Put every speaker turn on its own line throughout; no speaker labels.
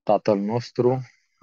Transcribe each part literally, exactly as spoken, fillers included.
Tatăl nostru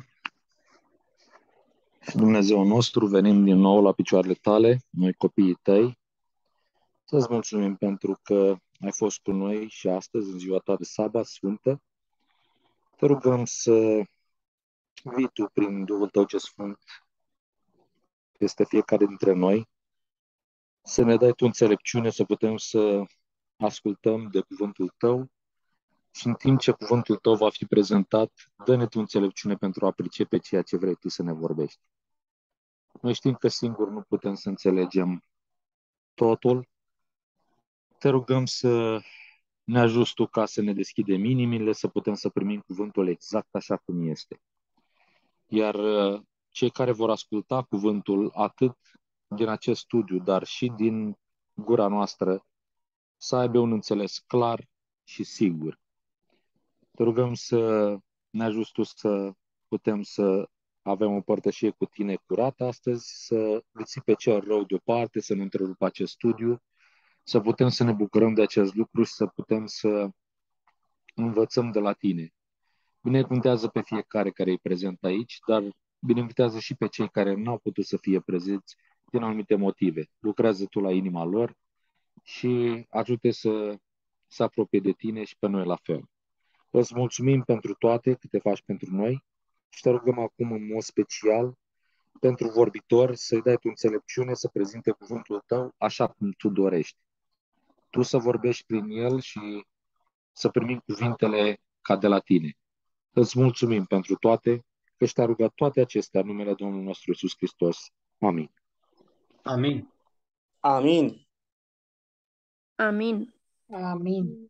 și Dumnezeu nostru, venim din nou la picioarele tale, noi copiii tăi, să-ți mulțumim pentru că ai fost cu noi și astăzi, în ziua ta de sabat sfântă. Te rugăm să vii tu prin Duhul tău ce sfânt peste fiecare dintre noi, să ne dai tu înțelepciune, să putem să ascultăm de cuvântul tău și în timp ce cuvântul tău va fi prezentat, dă-ne tu înțelepciune pentru a pricepe ceea ce vrei tu să ne vorbești. Noi știm că singur nu putem să înțelegem totul. Te rugăm să ne ajuți tu ca să ne deschidem inimile, să putem să primim cuvântul exact așa cum este. Iar uh, cei care vor asculta cuvântul atât din acest studiu, dar și din gura noastră, să aibă un înțeles clar și sigur. Te rugăm să ne ajuți tu să putem să avem o părtășie cu tine curată astăzi, să îți pe cel rău deoparte, să nu întrerupă acest studiu, să putem să ne bucurăm de acest lucru și să putem să învățăm de la tine. Binecuvântează pe fiecare care e prezent aici, dar binecuvântează și pe cei care n-au putut să fie prezenți din anumite motive. Lucrează tu la inima lor și ajută să se apropie de tine și pe noi la fel. Îți mulțumim pentru toate cât te faci pentru noi și te rugăm acum în mod special pentru vorbitor să-i dai tu înțelepciune să prezinte cuvântul tău așa cum tu dorești. Tu să vorbești prin el și să primim cuvintele ca de la tine. Îți mulțumim pentru toate, că te-a rugat toate acestea în numele Domnului nostru Iisus Hristos. Amin.
Amin.
Amin.
Amin.
Amin.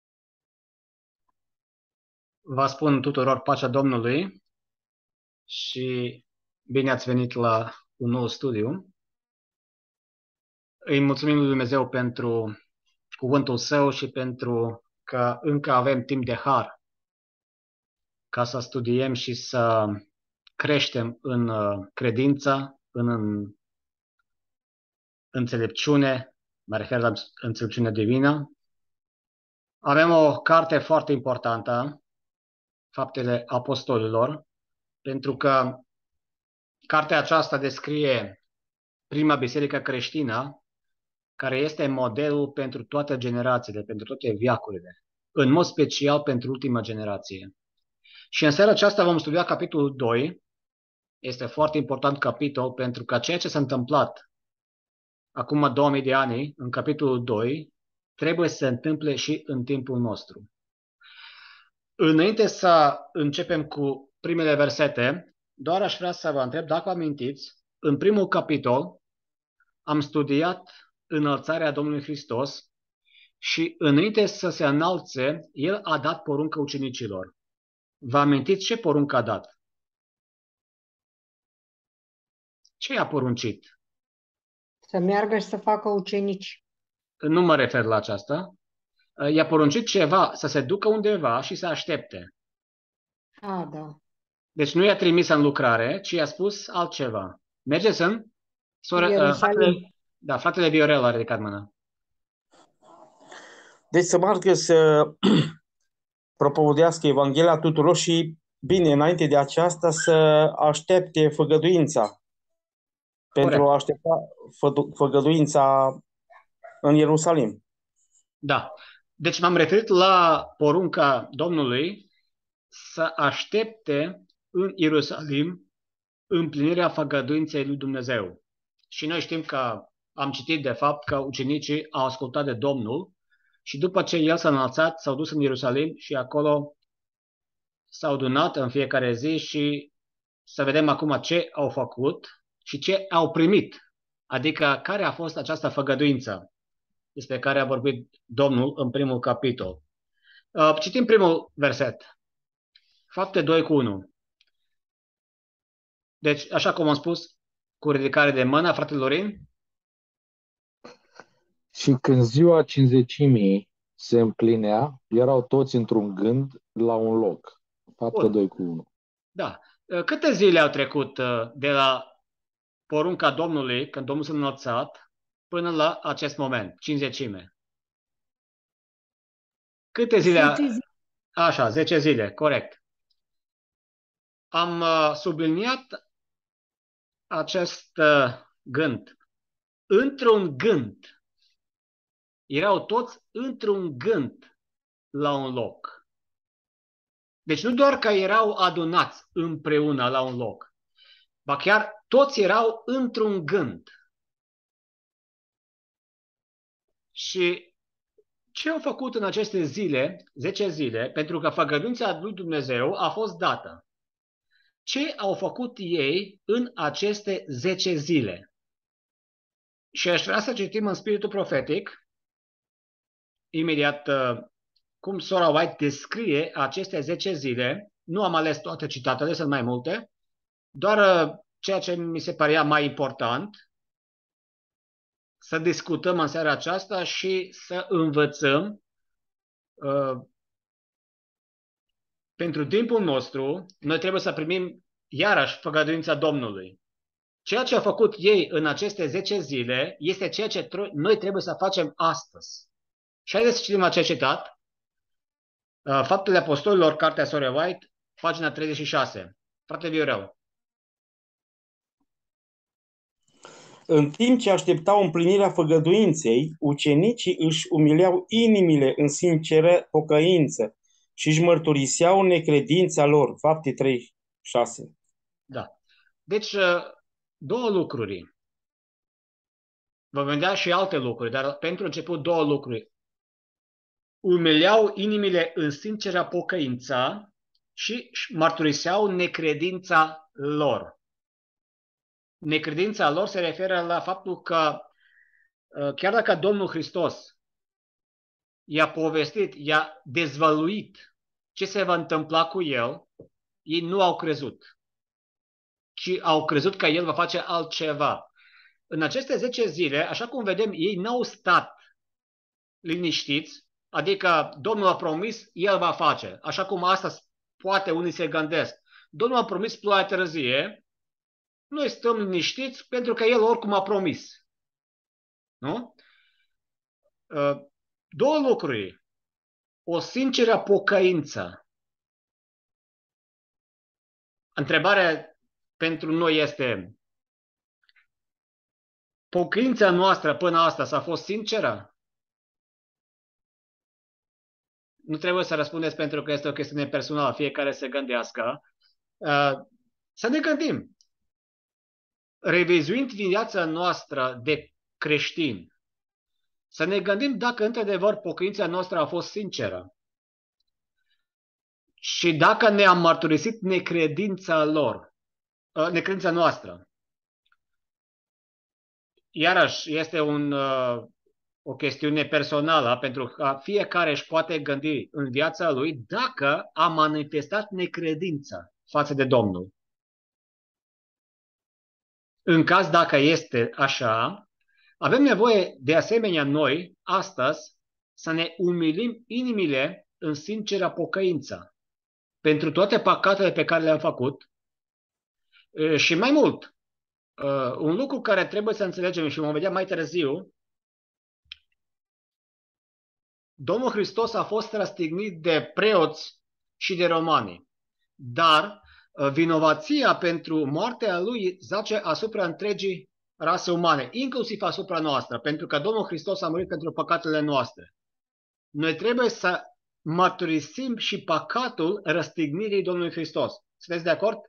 Vă spun tuturor pacea Domnului și bine ați venit la un nou studiu. Îi mulțumim lui Dumnezeu pentru cuvântul Său și pentru că încă avem timp de har ca să studiem și să creștem în uh, credință, în, în înțelepciune, mă refer la înțelepciune divină. Avem o carte foarte importantă, Faptele Apostolilor, pentru că cartea aceasta descrie prima biserică creștină, care este modelul pentru toate generațiile, pentru toate veacurile, în mod special pentru ultima generație. Și în seara aceasta vom studia capitolul doi. Este foarte important capitol pentru că ceea ce s-a întâmplat acum două mii de ani, în capitolul doi, trebuie să se întâmple și în timpul nostru. Înainte să începem cu primele versete, doar aș vrea să vă întreb dacă amintiți, în primul capitol am studiat înălțarea Domnului Hristos și înainte să se înalțe, El a dat poruncă ucenicilor. Vă amintiți ce poruncă a dat? Ce i-a poruncit?
Să meargă și să facă ucenici.
Nu mă refer la aceasta. I-a poruncit ceva, să se ducă undeva și să aștepte.
A, da.
Deci nu i-a trimis în lucrare, ci i-a spus altceva. Mergeți în? Soră,
Ierusalim.
fratele, da, fratele Viorel a ridicat mâna.
Deci să meargă să propovăduiască Evanghelia tuturor și, bine, înainte de aceasta să aștepte făgăduința. Pentru
Corect.
a aștepta fă- făgăduința în Ierusalim.
Da. Deci m-am referit la porunca Domnului să aștepte în Ierusalim împlinirea făgăduinței lui Dumnezeu. Și noi știm că am citit de fapt că ucenicii au ascultat de Domnul și după ce El s-a înălțat, s-au dus în Ierusalim și acolo s-au adunat în fiecare zi și să vedem acum ce au făcut și ce au primit. Adică care a fost această făgăduință despre care a vorbit Domnul în primul capitol. Citim primul verset. Fapte doi cu unu. Deci, așa cum am spus, cu ridicare de mână, fratele Lorin?
Și când ziua cincizecimii se împlinea, erau toți într-un gând la un loc. Fapte
Bun.
doi cu unu.
Da. Câte zile au trecut de la porunca Domnului, când Domnul s-a înălțat, până la acest moment, cincizecime? Câte zile? A...
Zece zile.
Așa, zece zile, corect. am uh, subliniat acest uh, gând. Într-un gând. Erau toți într-un gând la un loc. Deci nu doar că erau adunați împreună la un loc, ba chiar toți erau într-un gând. Și ce au făcut în aceste zile, zece zile, pentru că făgăduința lui Dumnezeu a fost dată? Ce au făcut ei în aceste zece zile? Și aș vrea să citim în spiritul profetic, imediat cum sora White descrie aceste zece zile. Nu am ales toate citatele, sunt mai multe, doar ceea ce mi se părea mai important să discutăm în seara aceasta și să învățăm uh, pentru timpul nostru. Noi trebuie să primim iarăși făgăduința Domnului. Ceea ce au făcut ei în aceste zece zile este ceea ce noi trebuie să facem astăzi. Și haideți să citim acest citat. Faptele Apostolilor, cartea sorei White, pagina treizeci și șase. Frate Viorel.
În timp ce așteptau împlinirea făgăduinței, ucenicii își umileau inimile în sinceră pocăință și își mărturiseau necredința lor. Fapte trei șase.
Da. Deci, două lucruri. Vom vedea și alte lucruri, dar pentru început două lucruri. Umileau inimile în sinceră pocăință și mărturiseau necredința lor. Necredința lor se referă la faptul că chiar dacă Domnul Hristos i-a povestit, i-a dezvăluit ce se va întâmpla cu el, ei nu au crezut, ci au crezut că el va face altceva. În aceste zece zile, așa cum vedem, ei n-au stat liniștiți, adică Domnul a promis, el va face. Așa cum astăzi poate unii se gândesc. Domnul a promis ploaie târzie, noi stăm liniștiți pentru că el oricum a promis. Nu? Două lucruri. O sinceră pocăință. Întrebarea pentru noi este: pocăința noastră până astăzi a fost sinceră? Nu trebuie să răspundeți pentru că este o chestiune personală, fiecare să gândească. Să ne gândim. Revizuind viața noastră de creștini, să ne gândim dacă într-adevăr pocăința noastră a fost sinceră și dacă ne-am mărturisit necredința lor, necredința noastră. Iarăși este un, o chestiune personală, pentru că fiecare își poate gândi în viața lui dacă a manifestat necredința față de Domnul. În caz dacă este așa, avem nevoie de asemenea noi, astăzi, să ne umilim inimile în sinceră pocăință pentru toate păcatele pe care le-am făcut. Și mai mult, un lucru care trebuie să înțelegem și vom vedea mai târziu, Domnul Hristos a fost răstignit de preoți și de romani, dar vinovăția pentru moartea lui zace asupra întregii rase umane, inclusiv asupra noastră, pentru că Domnul Hristos a murit pentru păcatele noastre. Noi trebuie să mărturisim și păcatul răstignirii Domnului Hristos. Sunteți de acord?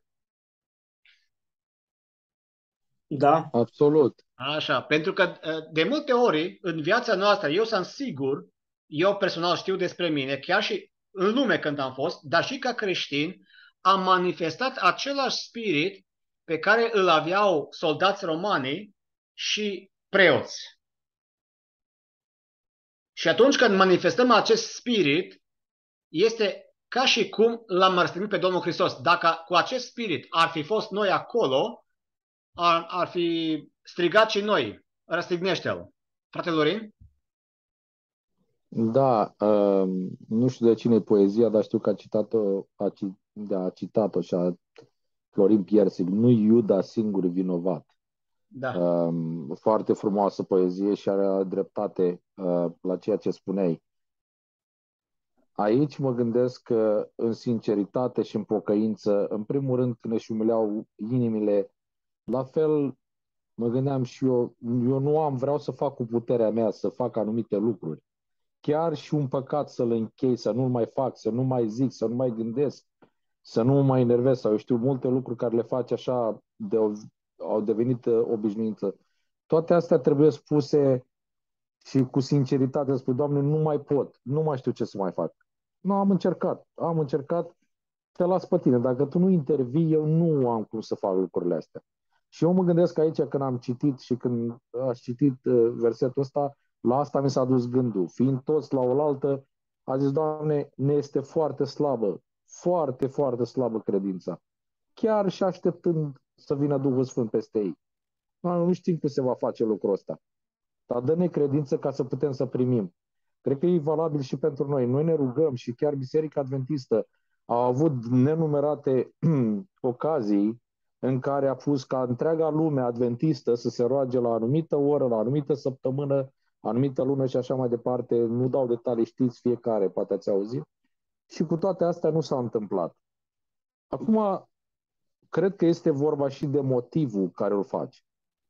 Da.
Absolut.
Așa, pentru că de multe ori în viața noastră, eu sunt sigur, eu personal știu despre mine, chiar și în lume când am fost, dar și ca creștin, am manifestat același spirit pe care îl aveau soldați romani și preoți. Și atunci când manifestăm acest spirit, este ca și cum l-am răstignit pe Domnul Hristos. Dacă cu acest spirit ar fi fost noi acolo, ar, ar fi strigat și noi: răstignește-l. Frate Lorin?
Da, uh, nu știu de cine e poezia, dar știu că a citat-o, a, a citat-o și a Florin Piersic. Nu Iuda singur vinovat.
Da.
Uh, foarte frumoasă poezie și are dreptate uh, la ceea ce spuneai. Aici mă gândesc că în sinceritate și în pocăință, în primul rând când își umileau inimile, la fel mă gândeam și eu, eu nu am, vreau să fac cu puterea mea, să fac anumite lucruri. Chiar și un păcat să-l închei, să nu-l mai fac, să nu mai zic, să nu mai gândesc, să nu mă mai enervez, sau eu știu multe lucruri care le faci așa, de, au devenit uh, obișnuință. Toate astea trebuie spuse și cu sinceritate, spui, Doamne, nu mai pot, nu mai știu ce să mai fac. Nu, am încercat, am încercat, te las pe tine. Dacă tu nu intervii, eu nu am cum să fac lucrurile astea. Și eu mă gândesc aici, când am citit și când aș citit uh, versetul ăsta, la asta mi s-a dus gândul. Fiind toți la oaltă, a zis, Doamne, ne este foarte slabă, foarte, foarte slabă credința. Chiar și așteptând să vină Duhul Sfânt peste ei. Doamne, nu știm cum se va face lucrul ăsta. Dar dă-ne credință ca să putem să primim. Cred că e valabil și pentru noi. Noi ne rugăm și chiar Biserica Adventistă a avut nenumerate ocazii în care a pus ca întreaga lume adventistă să se roage la anumită oră, la anumită săptămână, anumită lună și așa mai departe. Nu dau detalii, știți fiecare, poate ați auzit. Și cu toate astea nu s-a întâmplat. Acum, cred că este vorba și de motivul care îl faci.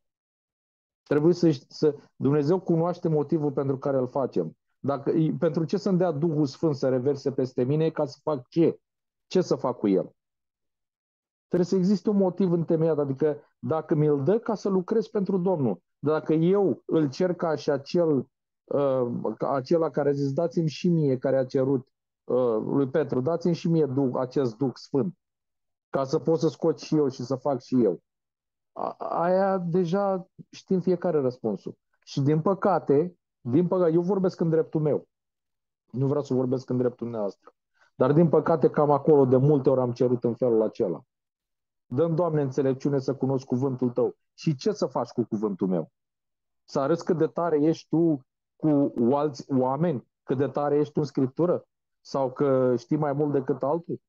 Trebuie să, să Dumnezeu cunoaște motivul pentru care îl facem. Dacă, pentru ce să-mi dea Duhul Sfânt să reverse peste mine, ca să fac ce? Ce să fac cu el? Trebuie să existe un motiv întemeiat, adică dacă mi-l dă, ca să lucrez pentru Domnul. Dacă eu îl cer ca și acel, uh, ca acela care a zis, dați-mi și mie, care a cerut uh, lui Petru, dați-mi și mie Duh, acest Duh Sfânt, ca să pot să scot și eu și să fac și eu. A, aia deja știm fiecare răspunsul. Și din păcate, din păcate, eu vorbesc în dreptul meu. Nu vreau să vorbesc în dreptul dumneavoastră. Dar din păcate cam acolo de multe ori am cerut în felul acela. Dă-mi, Doamne, înțelepciune să cunosc cuvântul Tău. Și ce să faci cu cuvântul meu? Să arăți cât de tare ești tu cu alți oameni? Cât de tare ești tu în Scriptură? Sau că știi mai mult decât altul?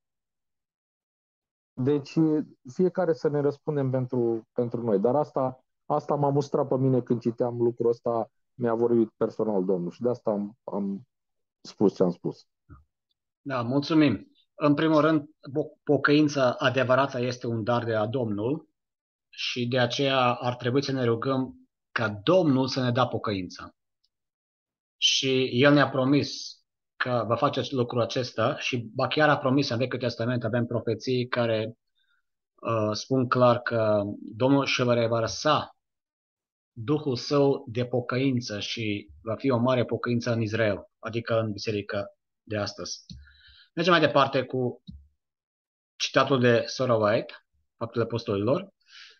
Deci fiecare să ne răspundem pentru, pentru noi. Dar asta, asta m-a mustrat pe mine când citeam lucrul ăsta, mi-a vorbit personal Domnul și de asta am, am spus ce am spus.
Da, mulțumim. În primul rând, pocăința adevărată este un dar de la Domnul și de aceea ar trebui să ne rugăm ca Domnul să ne dea pocăința. Și El ne-a promis că va face lucrul acesta și ba chiar a promis în Vechiul Testament, avem profeții care uh, spun clar că Domnul și va revărsa Duhul Său de pocăință și va fi o mare pocăință în Israel, adică în biserica de astăzi. Mergem mai departe cu citatul de Sora White, Faptele Apostolilor.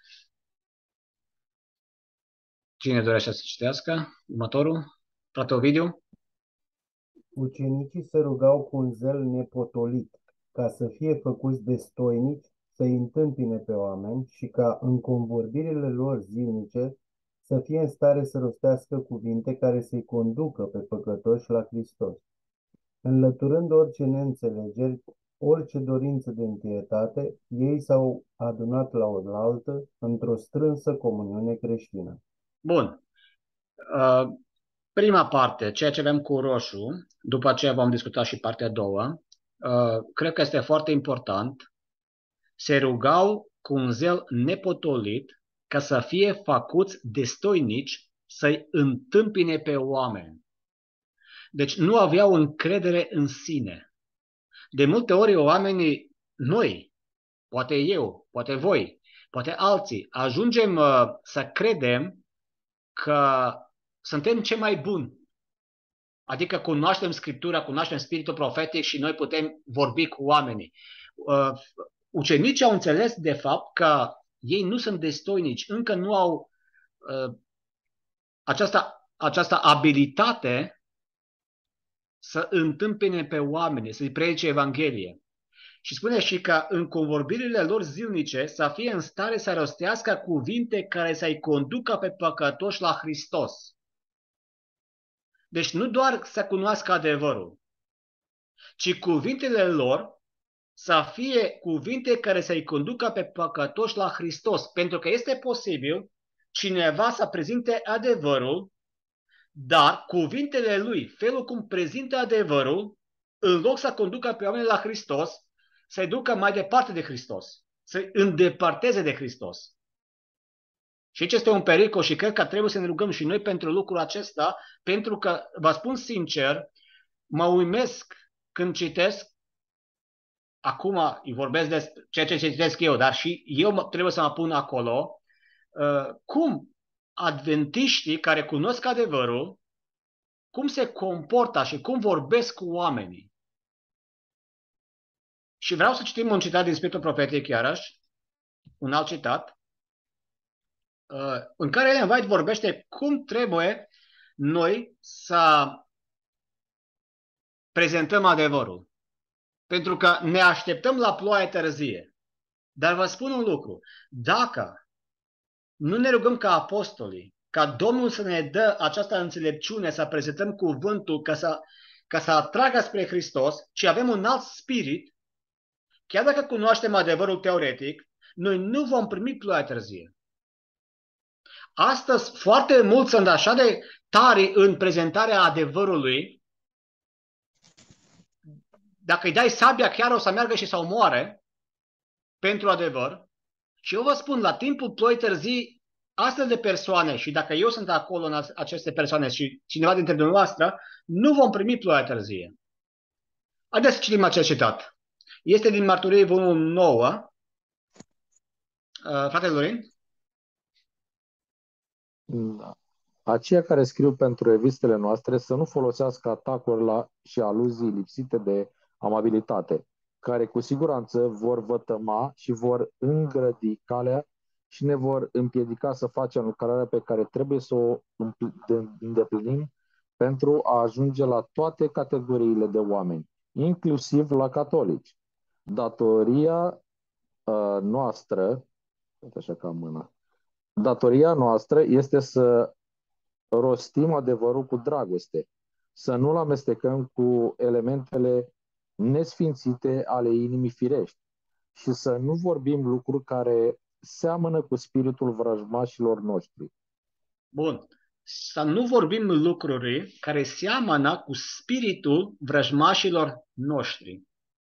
Cine dorește să citească? Următorul? Frate Ovidiu?
Ucenicii se rugau cu un zel nepotolit, ca să fie făcuți destoinici, să-i întâmpine pe oameni și ca în convorbirile lor zilnice să fie în stare să rostească cuvinte care să-i conducă pe păcătoși la Hristos. Înlăturând orice neînțelegeri, orice dorință de întietate, ei s-au adunat la oaltă într-o strânsă comuniune creștină.
Bun. Uh, prima parte, ceea ce avem cu roșu, după aceea vom discuta și partea a doua, uh, cred că este foarte important. Se rugau cu un zel nepotolit ca să fie făcuți destoinici să-i întâmpine pe oameni. Deci nu aveau încredere în sine. De multe ori oamenii, noi, poate eu, poate voi, poate alții, ajungem uh, să credem că suntem cei mai buni. Adică cunoaștem Scriptura, cunoaștem Spiritul Profetic și noi putem vorbi cu oamenii. Uh, ucenicii au înțeles de fapt că ei nu sunt destoinici, încă nu au uh, această, această abilitate să întâmpine pe oameni, să-i predice Evanghelie. Și spune și că în convorbirile lor zilnice să fie în stare să rostească cuvinte care să-i conducă pe păcătoși la Hristos. Deci nu doar să cunoască adevărul, ci cuvintele lor să fie cuvinte care să-i conducă pe păcătoși la Hristos. Pentru că este posibil cineva să prezinte adevărul, dar cuvintele lui, felul cum prezintă adevărul, în loc să conducă pe oameni la Hristos, să-i ducă mai departe de Hristos, să-i îndepărteze de Hristos. Și aici este un pericol și cred că trebuie să ne rugăm și noi pentru lucrul acesta, pentru că, vă spun sincer, mă uimesc când citesc, acum îi vorbesc despre ceea ce citesc eu, dar și eu trebuie să mă pun acolo, uh, cum adventiștii care cunosc adevărul, cum se comportă și cum vorbesc cu oamenii. Și vreau să citim un citat din Spiritul Profetic, iarăși, un alt citat, în care Ellen White vorbește cum trebuie noi să prezentăm adevărul. Pentru că ne așteptăm la ploaie târzie. Dar vă spun un lucru. Dacă nu ne rugăm ca apostolii, ca Domnul să ne dă această înțelepciune să prezentăm cuvântul ca să, ca să atragă spre Hristos, ci avem un alt spirit, chiar dacă cunoaștem adevărul teoretic, noi nu vom primi ploaie târzie. Astăzi, foarte mulți sunt așa de tari în prezentarea adevărului, dacă îi dai sabia, chiar o să meargă și să omoare pentru adevăr. Și eu vă spun, la timpul ploii târzii, astfel de persoane, și dacă eu sunt acolo în aceste persoane și cineva dintre dumneavoastră, nu vom primi ploaia târzie. Haideți să citim acest citat. Este din Mărturii, volumul nouă. Uh, frate Lorin?
Da. Aceia care scriu pentru revistele noastre să nu folosească atacuri la și aluzii lipsite de amabilitate, care cu siguranță vor vătăma și vor îngrădi calea și ne vor împiedica să facem lucrarea pe care trebuie să o îndeplinim pentru a ajunge la toate categoriile de oameni, inclusiv la catolici. Datoria uh, noastră, așa ca mâna, datoria noastră este să rostim adevărul cu dragoste, să nu-l amestecăm cu elementele nesfințite ale inimii firești și să nu vorbim lucruri care seamănă cu spiritul vrăjmașilor noștri.
Bun. Să nu vorbim lucruri care seamănă cu spiritul vrăjmașilor noștri.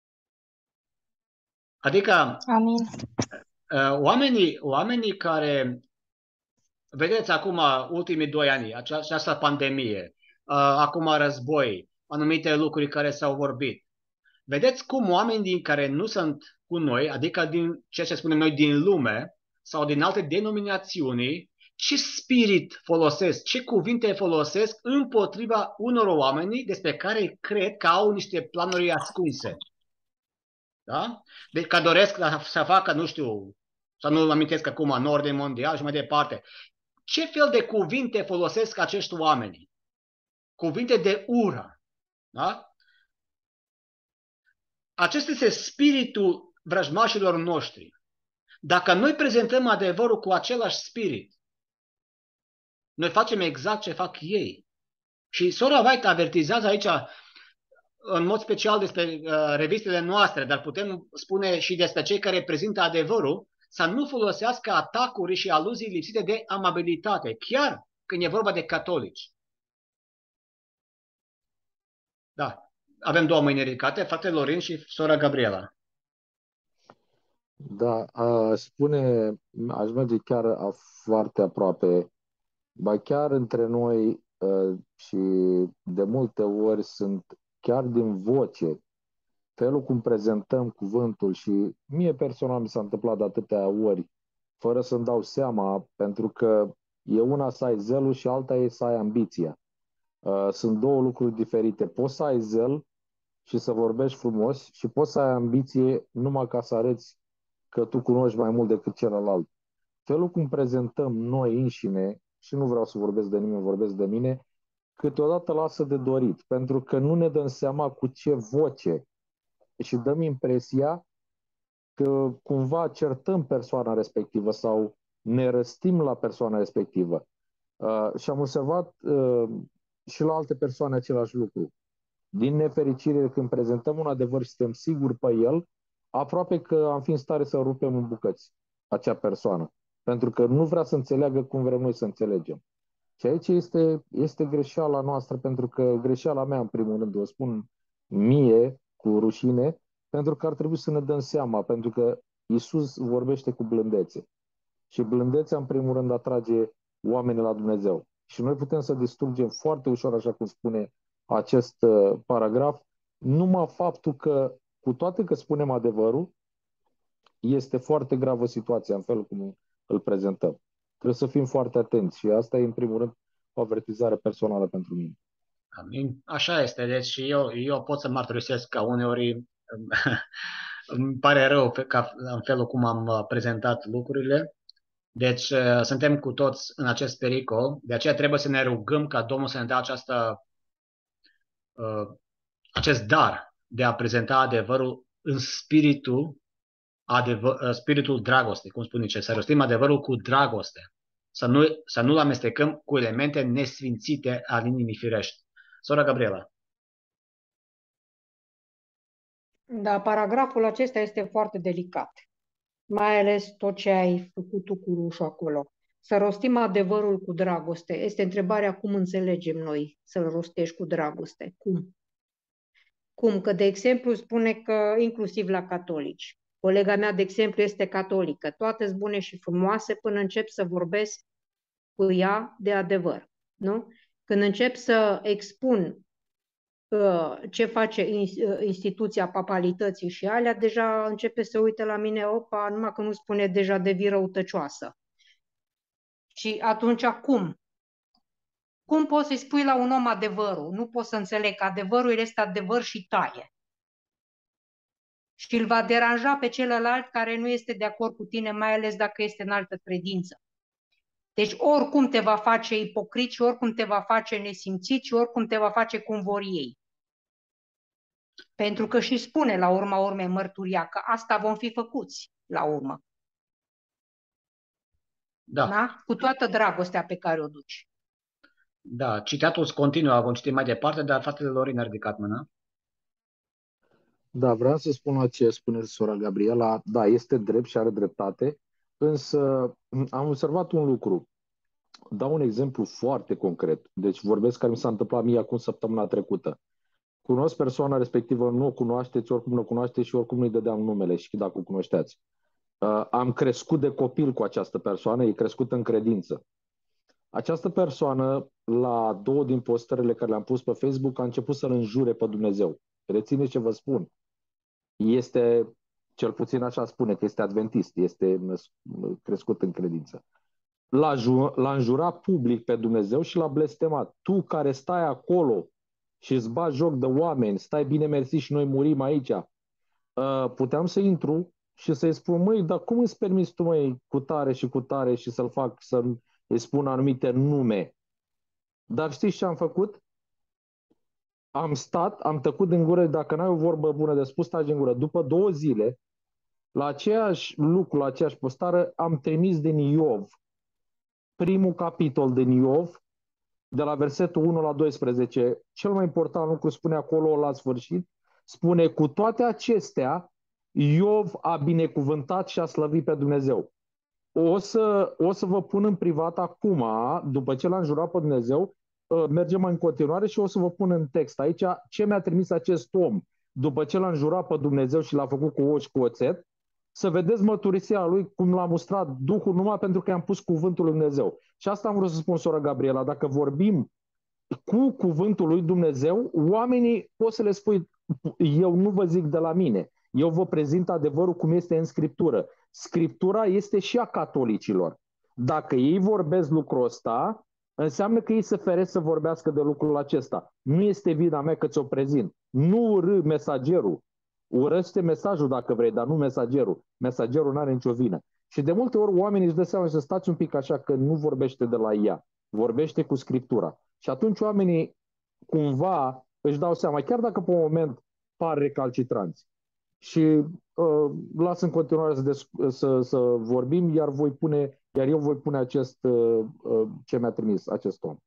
Adică
Amin.
Oamenii, oamenii care, vedeți acum, ultimii doi ani, această pandemie, acum război, anumite lucruri care s-au vorbit. Vedeți cum oamenii din care nu sunt cu noi, adică din ceea ce spunem noi din lume sau din alte denominațiuni, ce spirit folosesc, ce cuvinte folosesc împotriva unor oameni despre care cred că au niște planuri ascunse. Da? Deci că doresc să facă, nu știu, să nu-l amintesc acum, în ordine mondial și mai departe. Ce fel de cuvinte folosesc acești oameni? Cuvinte de ură. Da? Acesta este spiritul vrăjmașilor noștri. Dacă noi prezentăm adevărul cu același spirit, noi facem exact ce fac ei. Și sora White avertizează aici în mod special despre uh, revistele noastre, dar putem spune și despre cei care prezintă adevărul, să nu folosească atacuri și aluzii lipsite de amabilitate, chiar când e vorba de catolici. Da. Avem două mâini ridicate, frate Lorin și sora Gabriela.
Da, aș spune, aș merge chiar foarte aproape, ba chiar între noi și de multe ori sunt chiar din voce, felul cum prezentăm cuvântul și mie personal mi s-a întâmplat de atâtea ori, fără să-mi dau seama, pentru că e una să ai zelul și alta e să ai ambiția. Sunt două lucruri diferite. Poți să ai zel și să vorbești frumos și poți să ai ambiție numai ca să arăți că tu cunoști mai mult decât celălalt. Felul cum prezentăm noi înșine, și nu vreau să vorbesc de nimeni, vorbesc de mine, câteodată lasă de dorit, pentru că nu ne dăm seama cu ce voce și dăm impresia că cumva certăm persoana respectivă sau ne răstim la persoana respectivă. Uh, și am observat uh, și la alte persoane același lucru. Din nefericire, când prezentăm un adevăr și suntem siguri pe el, aproape că am fi în stare să rupem în bucăți acea persoană, pentru că nu vrea să înțeleagă cum vrem noi să înțelegem. Și aici este, este greșeala noastră, pentru că greșeala mea, în primul rând, o spun mie cu rușine, pentru că ar trebui să ne dăm seama, pentru că Iisus vorbește cu blândețe. Și blândețea, în primul rând, atrage oamenii la Dumnezeu. Și noi putem să distrugem foarte ușor, așa cum spune acest uh, paragraf, numai faptul că, cu toate că spunem adevărul, este foarte gravă situația în felul cum îl prezentăm. Trebuie să fim foarte atenți și asta e, în primul rând, o avertizare personală pentru mine.
Amin. Așa este, deci și eu, eu pot să mărturisesc că uneori îmi pare rău pe- ca în felul cum am uh, prezentat lucrurile. Deci uh, suntem cu toți în acest pericol, de aceea trebuie să ne rugăm ca Domnul să ne dea această, uh, acest dar de a prezenta adevărul în spiritul, adevăr, uh, spiritul dragostei, cum spune ce, să rostim adevărul cu dragoste, să nu, să nu-l amestecăm cu elemente nesfințite al inimii firești. Sora Gabriela.
Da, paragraful acesta este foarte delicat, mai ales tot ce ai făcut tu cu rușul acolo. Să rostim adevărul cu dragoste. Este întrebarea cum înțelegem noi să-l rostești cu dragoste. Cum? Cum? Că, de exemplu, spune că inclusiv la catolici. Colega mea, de exemplu, este catolică. Toate sunt bune și frumoase până încep să vorbesc cu ea de adevăr. Nu? Când încep să expun uh, ce face in- instituția papalității și alea, deja începe să uite la mine, opa, numai că nu spune deja de vii răutăcioasă. Și atunci cum? Cum poți să-i spui la un om adevărul? Nu poți să înțeleg că adevărul este adevăr și taie. Și îl va deranja pe celălalt care nu este de acord cu tine, mai ales dacă este în altă credință. Deci oricum te va face ipocrit și oricum te va face nesimțit și oricum te va face cum vor ei. Pentru că și spune la urma urmei mărturia că asta vom fi făcuți la urmă.
Da.
Da? Cu toată dragostea pe care o duci.
Da, citatul continuă, vom citi mai departe, dar fratele Lorin a ridicat mâna.
Da, vreau să spun la ce spune sora Gabriela. Da, este drept și are dreptate, însă am observat un lucru. Dau un exemplu foarte concret. Deci vorbesc care mi s-a întâmplat mie acum săptămâna trecută. Cunosc persoana respectivă, nu o cunoașteți, oricum nu o cunoașteți și oricum nu-i dădeam numele și dacă o cunoșteați. Uh, am crescut de copil cu această persoană, e crescut în credință. Această persoană, la două din postările care le-am pus pe Facebook, a început să-L înjure pe Dumnezeu. Rețineți ce vă spun. Este, cel puțin așa spune, că este adventist, este crescut în credință. L-a, l-a înjurat public pe Dumnezeu și l-a blestemat. Tu care stai acolo și îți bagi joc de oameni, stai bine mersi și noi murim aici. Uh, puteam să intru și să-i spun, măi, dar cum îți permiți tu, măi, cu tare și cu tare și să-l fac, să-i spun anumite nume? Dar știți ce am făcut? Am stat, am tăcut din gură, dacă n-ai o vorbă bună de spus, stai din gură. După două zile, la aceeași lucru, la aceeași postare, am trimis din Iov, primul capitol din Iov, de la versetul unu la doisprezece. Cel mai important lucru spune acolo la sfârșit, spune, cu toate acestea, Iov a binecuvântat și a slăvit pe Dumnezeu. O să, o să vă pun în privat acum, după ce l-am jurat pe Dumnezeu, mergem în continuare și o să vă pun în text aici ce mi-a trimis acest om după ce l-am jurat pe Dumnezeu și l-a făcut cu ou și cu oțet, să vedeți mărturisirea lui cum l-a mustrat Duhul numai pentru că i-am pus cuvântul lui Dumnezeu. Și asta am vrut să spun, sora Gabriela, dacă vorbim cu cuvântul lui Dumnezeu, oamenii poți să le spui, eu nu vă zic de la mine, eu vă prezint adevărul cum este în Scriptură. Scriptura este și a catolicilor. Dacă ei vorbesc lucrul ăsta, înseamnă că ei se feresc să vorbească de lucrul acesta. Nu este vina mea că ți-o prezint. Nu urâ mesagerul. Urăște mesajul dacă vrei, dar nu mesagerul. Mesagerul nu are nicio vină. Și de multe ori oamenii își dă seama și să stați un pic așa că nu vorbește de la ea. Vorbește cu Scriptura. Și atunci oamenii cumva își dau seama, chiar dacă pe un moment par recalcitranți. Și uh, las în continuare să, să, să vorbim, iar, voi pune, iar eu voi pune acest, uh, uh, ce mi-a trimis acest om.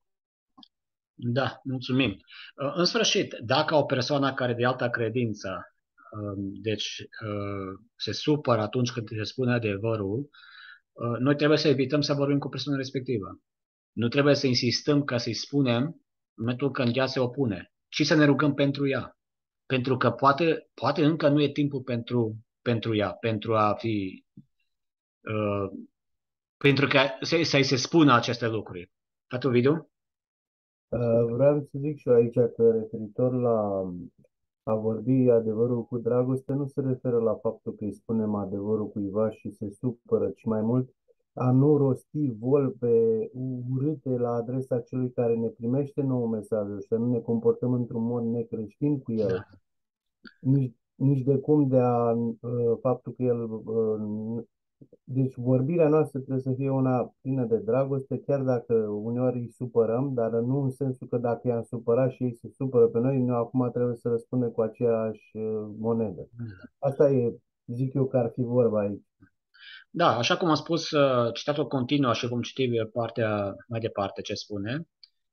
Da, mulțumim. Uh, în sfârșit, dacă o persoană care de altă credință, uh, deci uh, se supără atunci când se spune adevărul, uh, noi trebuie să evităm să vorbim cu persoana respectivă. Nu trebuie să insistăm ca să-i spunem în momentul când ea se opune, ci să ne rugăm pentru ea. pentru că poate, poate încă nu e timpul pentru, pentru ea, pentru a fi, uh, pentru că să- să-i se spună aceste lucruri. Tatu Vidu?
Uh, Vreau să zic și eu aici că referitor la a vorbi adevărul cu dragoste nu se referă la faptul că îi spunem adevărul cuiva și se supără, ci mai mult a nu rosti vorbe urâte la adresa celui care ne primește nou mesajul și să nu ne comportăm într-un mod necreștin cu el,
Da.
nici, nici de cum de a uh, faptul că el uh, deci vorbirea noastră trebuie să fie una plină de dragoste, chiar dacă uneori îi supărăm, dar nu în sensul că dacă i-am supărat și ei se supără pe noi, noi acum trebuie să răspundem cu aceeași uh, monedă. Asta e, zic eu, că ar fi vorba aici.
Da, așa cum am spus, uh, citatul continuă și vom citi partea mai departe ce spune.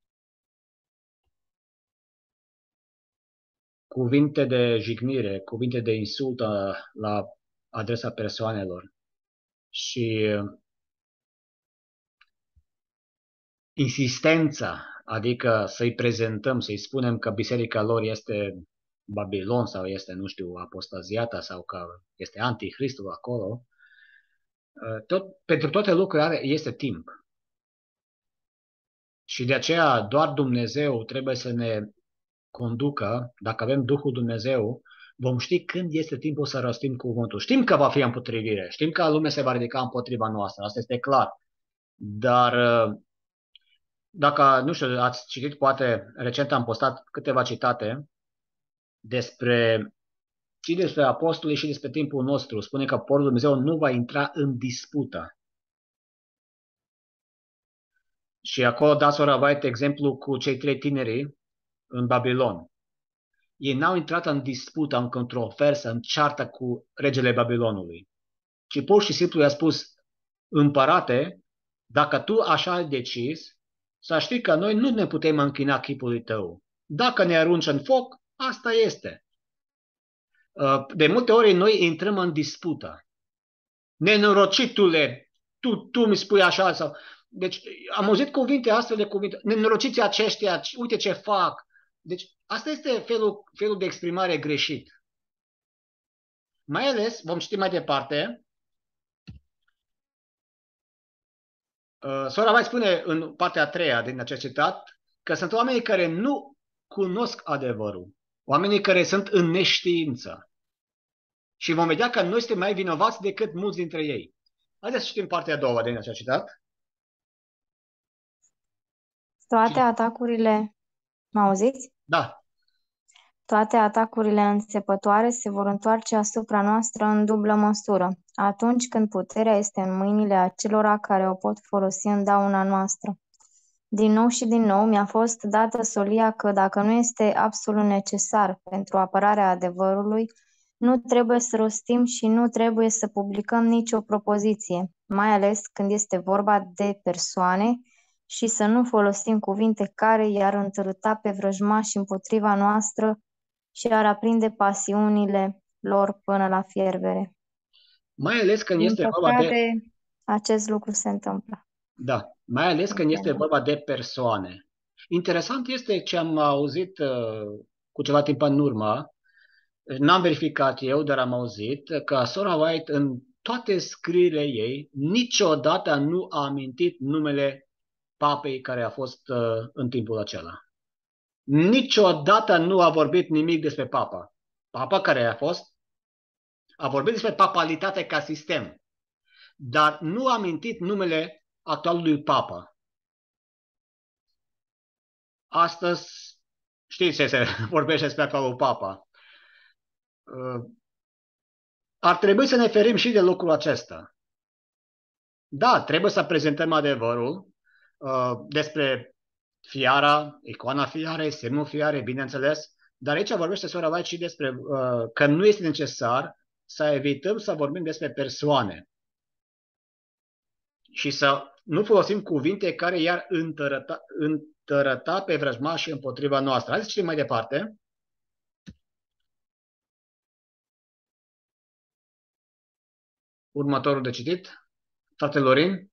Cuvinte de jignire, cuvinte de insultă la adresa persoanelor și uh, insistența, adică să-i prezentăm, să-i spunem că biserica lor este Babilon sau este, nu știu, apostaziata sau că este anticristul acolo, uh, tot, pentru toate lucrurile este timp. Și de aceea doar Dumnezeu trebuie să ne conducă, dacă avem Duhul Dumnezeu, vom ști când este timpul să rostim cuvântul. Știm că va fi împotrivire, știm că lumea se va ridica împotriva noastră, asta este clar. Dar dacă, nu știu, ați citit, poate, recent am postat câteva citate despre și despre apostoli și despre timpul nostru. Spune că poporul Dumnezeu nu va intra în dispută. Și acolo da sora White exemplu cu cei trei tineri în Babilon. Ei n-au intrat în dispută, în controversă, în ceartă cu regele Babilonului, ci pur și simplu i-a spus, împărate, dacă tu așa ai decis, să știi că noi nu ne putem închina chipului tău. Dacă ne arunci în foc, asta este. De multe ori noi intrăm în dispută. Nenorocitule, tu, tu mi spui așa sau... Deci am auzit cuvinte, astfel de cuvinte. Nenorociții aceștia, uite ce fac. Deci asta este felul, felul de exprimare greșit. Mai ales, vom citi mai departe, uh, sora mai spune în partea a treia din acest citat că sunt oamenii care nu cunosc adevărul, oamenii care sunt în neștiință. Și vom vedea că noi suntem mai vinovați decât mulți dintre ei. Haideți să citim partea a doua din acest citat.
Toate atacurile, mă auziți?
Da.
Toate atacurile înțepătoare se vor întoarce asupra noastră în dublă măsură, atunci când puterea este în mâinile acelora care o pot folosi în dauna noastră. Din nou și din nou mi-a fost dată solia că dacă nu este absolut necesar pentru apărarea adevărului, nu trebuie să rostim și nu trebuie să publicăm nicio propoziție, mai ales când este vorba de persoane, și să nu folosim cuvinte care i-ar întărâta pe vrăjmași împotriva noastră și ar aprinde pasiunile lor până la fierbere.
Mai ales când
Din
este vorba de...
păcate, acest lucru se întâmplă.
Da, mai ales când este vorba de persoane. Interesant este ce am auzit uh, cu ceva timp în urmă. N-am verificat eu, dar am auzit că sora White în toate scrierile ei niciodată nu a amintit numele papei care a fost uh, în timpul acela. Niciodată nu a vorbit nimic despre papa. Papa care a fost, a vorbit despre papalitate ca sistem, dar nu a amintit numele actualului papa. Astăzi, știți ce se vorbește despre actualul papa. Ar trebui să ne ferim și de lucrul acesta. Da, trebuie să prezentăm adevărul uh, despre fiara, icoana fiarei, semnul fiarei, bineînțeles, dar aici vorbește sora White și despre uh, că nu este necesar să evităm să vorbim despre persoane și să nu folosim cuvinte care i-ar întărăta, întărăta pe vrăjmași împotriva noastră. Hai să citim mai departe. Următorul de citit. Frate Lorin.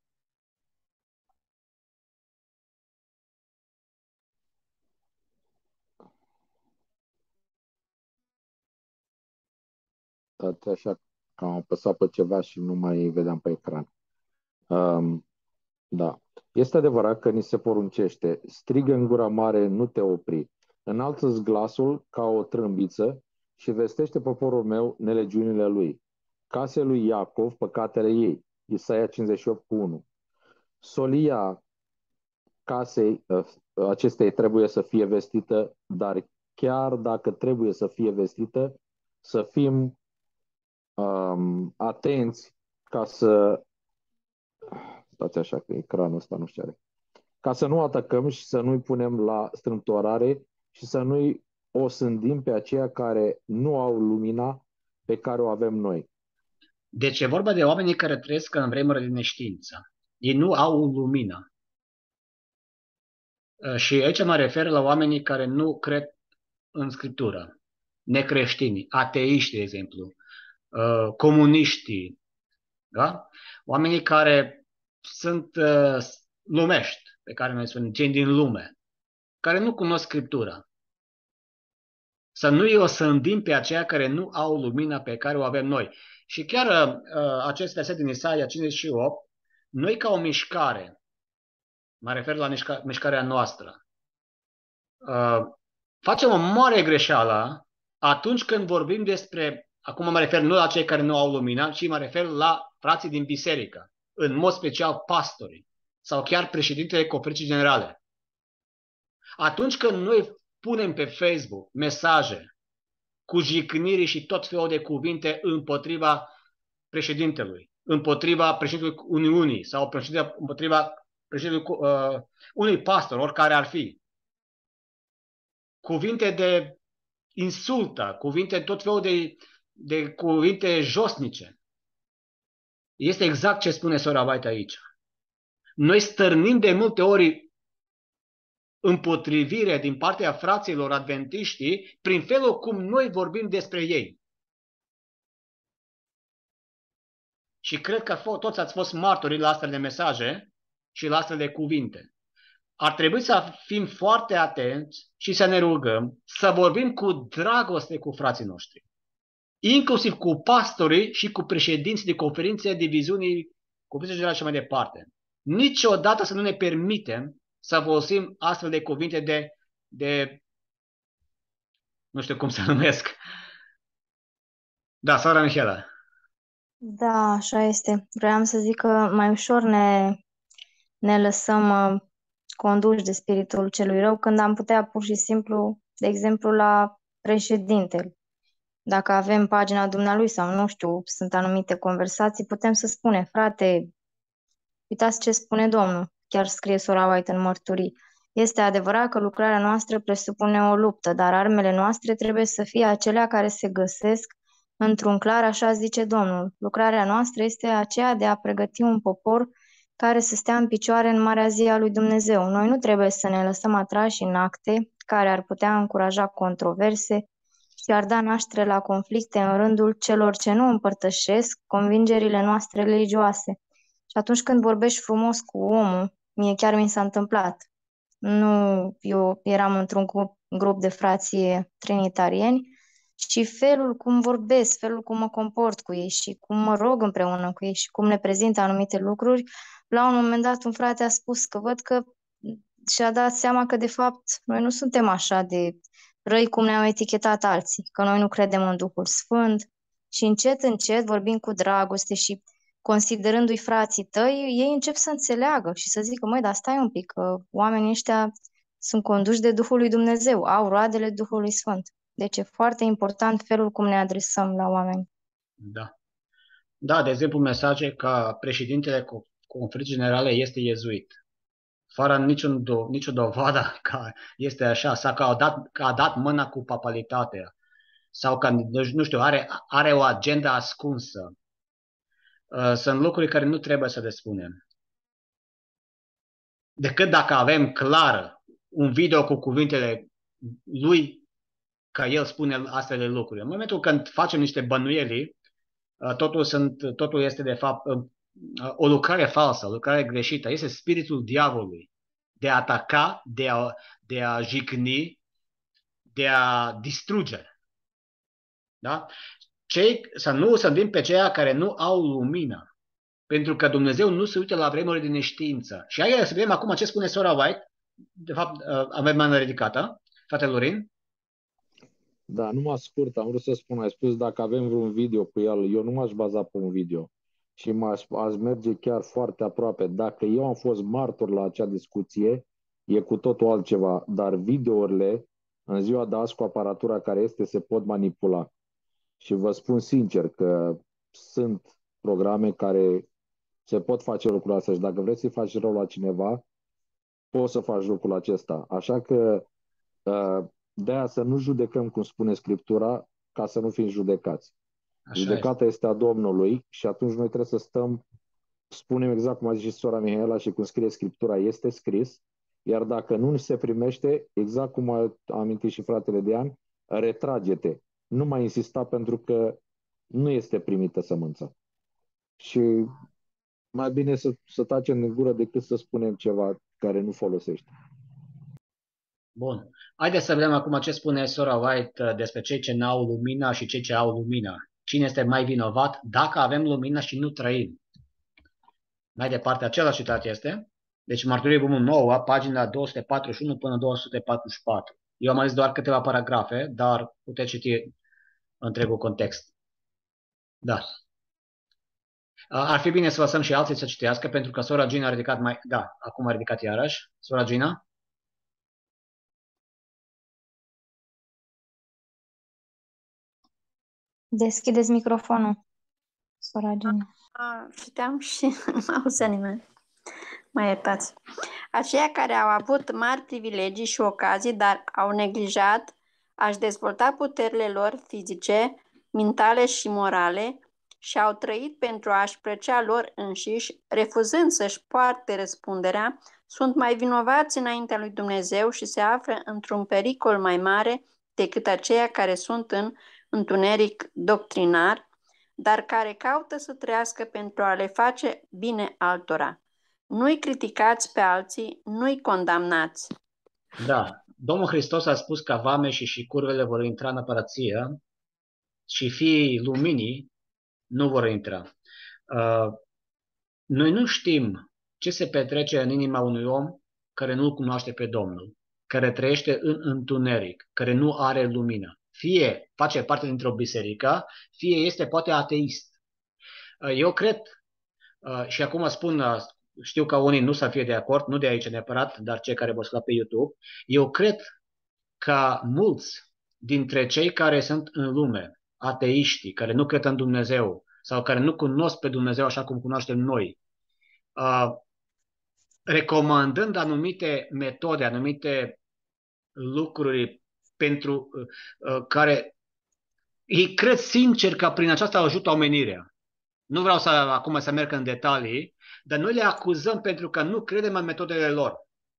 Stați așa că am apăsat pe ceva și nu mai vedeam pe ecran. Um, da. Este adevărat că ni se poruncește, strigă în gura mare, nu te opri. Înalță-ți glasul ca o trâmbiță și vestește poporul meu nelegiunile lui. Case lui Iacov, păcatele ei. Isaia cincizeci și opt cu unu. Solia casei acestei trebuie să fie vestită, dar chiar dacă trebuie să fie vestită, să fim um, atenți ca să... Stați așa că ecranul ăsta nu știu are. Ca să nu atacăm și să nu-i punem la strâmtorare și să nu-i osândim pe aceia care nu au lumina pe care o avem noi.
Deci e vorba de oamenii care trăiesc în vremuri de neștiință. Ei nu au lumină. Și aici mă refer la oamenii care nu cred în Scriptură. Necreștini, ateiști, de exemplu, comuniștii, da? Oamenii care sunt lumești, pe care noi spunem, cei din lume, care nu cunosc Scriptura. Să nu-i osândim pe aceia care nu au lumina pe care o avem noi. Și chiar uh, acest verset din Isaia cincizeci și opt, noi ca o mișcare, mă refer la mișca, mișcarea noastră, uh, facem o mare greșeală atunci când vorbim despre, acum mă refer nu la cei care nu au lumina, ci mă refer la frații din biserică, în mod special pastorii sau chiar președintele Conferinței Generale. Atunci când noi punem pe Facebook mesaje cu jicniri și tot felul de cuvinte împotriva președintelui, împotriva președintelui Uniunii sau împotriva președintelui uh, unui pastor, oricare ar fi. Cuvinte de insultă, cuvinte, tot felul de, de cuvinte josnice. Este exact ce spune sora White aici. Noi stârnim de multe ori împotrivire din partea fraților adventiștii prin felul cum noi vorbim despre ei. Și cred că toți ați fost martori la astfel de mesaje și la astfel de cuvinte. Ar trebui să fim foarte atenți și să ne rugăm să vorbim cu dragoste cu frații noștri. Inclusiv cu pastorii și cu președinții de conferințe, diviziunii, conferințe generale și mai departe. Niciodată să nu ne permitem să folosim astfel de cuvinte de, de nu știu cum să numesc. Da, Sara Michela.
Da, așa este. Vreau să zic că mai ușor ne, ne lăsăm uh, conduși de spiritul celui rău când am putea pur și simplu, de exemplu, la președintele. Dacă avem pagina dumnealui sau nu știu, sunt anumite conversații, putem să spunem, frate, uitați ce spune Domnul, chiar scrie sora White în mărturii. Este adevărat că lucrarea noastră presupune o luptă, dar armele noastre trebuie să fie acelea care se găsesc într-un clar, așa zice Domnul. Lucrarea noastră este aceea de a pregăti un popor care să stea în picioare în marea zi a lui Dumnezeu. Noi nu trebuie să ne lăsăm atrași în acte care ar putea încuraja controverse și ar da naștere la conflicte în rândul celor ce nu împărtășesc convingerile noastre religioase. Și atunci când vorbești frumos cu omul, mie chiar mi s-a întâmplat. Nu, eu eram într-un grup de frații trinitarieni și felul cum vorbesc, felul cum mă comport cu ei și cum mă rog împreună cu ei și cum ne prezintă anumite lucruri, la un moment dat un frate a spus că văd că și-a dat seama că de fapt noi nu suntem așa de răi cum ne-au etichetat alții, că noi nu credem în Duhul Sfânt și încet, încet, vorbind cu dragoste și considerându-i frații tăi, ei încep să înțeleagă și să zică, măi, dar stai un pic, că oamenii ăștia sunt conduși de Duhul lui Dumnezeu, au roadele Duhului Sfânt. Deci e foarte important felul cum ne adresăm la oameni.
Da. Da, de exemplu, mesaje ca președintele Conferinței Generale este iezuit. Fără niciun do- nicio dovadă că este așa, sau că a dat, că a dat mâna cu papalitatea, sau că, nu știu, are, are o agenda ascunsă. Sunt lucruri care nu trebuie să le spunem. Decât dacă avem clar un video cu cuvintele lui, că el spune astfel de lucruri. În momentul când facem niște bănuieli, totul, sunt, totul este de fapt o lucrare falsă, o lucrare greșită. Este spiritul diavolului de a ataca, de a, de a jicni, de a distruge. Da? cei, să nu sândim pe ceea care nu au lumină. Pentru că Dumnezeu nu se uită la vremuri de neștiință. Și hai să vedem acum ce spune sora White. De fapt, avem mână ridicată. Frate Lorin?
Da, numai scurt, am vrut să spun, ai spus dacă avem vreun video cu el, eu nu m-aș baza pe un video și m-aș, aș merge chiar foarte aproape. Dacă eu am fost martor la acea discuție, e cu totul altceva, dar videourile în ziua de azi cu aparatura care este se pot manipula. Și vă spun sincer că sunt programe care se pot face lucrul ăsta și dacă vreți să-i faci rău la cineva, poți să faci lucrul acesta. Așa că de-aia să nu judecăm, cum spune Scriptura, ca să nu fim judecați. Așa Judecata este. este a Domnului și atunci noi trebuie să stăm, spunem exact cum a zis și sora Mihaela și cum scrie Scriptura, este scris, iar dacă nu se primește, exact cum a amintit și fratele Dean, retrage-te. Nu mai insista pentru că nu este primită sămânța. Și mai bine să, să tacem în gură decât să spunem ceva care nu folosește.
Bun. Haideți să vedem acum ce spune sora White despre cei ce n-au lumina și cei ce au lumina. Cine este mai vinovat dacă avem lumină și nu trăim? Mai departe, același citat este. Deci Mărturie Volumul nouă, pagina două sute patruzeci și unu până două sute patruzeci și patru. Eu am ales doar câteva paragrafe, dar puteți citi întregul context. Da. Ar fi bine să lăsăm și alții să citească, pentru că sora Gina a ridicat mai... Da, acum a ridicat iarăși. Sora Gina?
Deschideți microfonul, sora Gina.
A, citeam și nu mă auzea nimeni. Mă iertați. Aceia care au avut mari privilegii și ocazii, dar au neglijat a-și dezvolta puterile lor fizice, mentale și morale și au trăit pentru a-și plăcea lor înșiși, refuzând să-și poarte răspunderea, sunt mai vinovați înaintea lui Dumnezeu și se află într-un pericol mai mare decât aceia care sunt în întuneric doctrinar, dar care caută să trăiască pentru a le face bine altora. Nu-i criticați pe alții, nu-i condamnați.
Da. Domnul Hristos a spus că vameșii și curvele vor intra în împărăție și fiii luminii nu vor intra. Uh, noi nu știm ce se petrece în inima unui om care nu-L cunoaște pe Domnul, care trăiește în întuneric, care nu are lumină. Fie face parte dintr-o biserică, fie este poate ateist. Uh, eu cred, uh, și acum spun, uh, știu că unii nu să fie de acord, nu de aici neapărat, dar cei care vă pe YouTube, eu cred că mulți dintre cei care sunt în lume, ateiștii, care nu cred în Dumnezeu sau care nu cunosc pe Dumnezeu așa cum cunoaștem noi, uh, recomandând anumite metode, anumite lucruri pentru uh, uh, care ei cred sincer că prin aceasta ajută omenirea. Nu vreau să acum să merg în detalii, dar noi le acuzăm pentru că nu credem în metodele lor.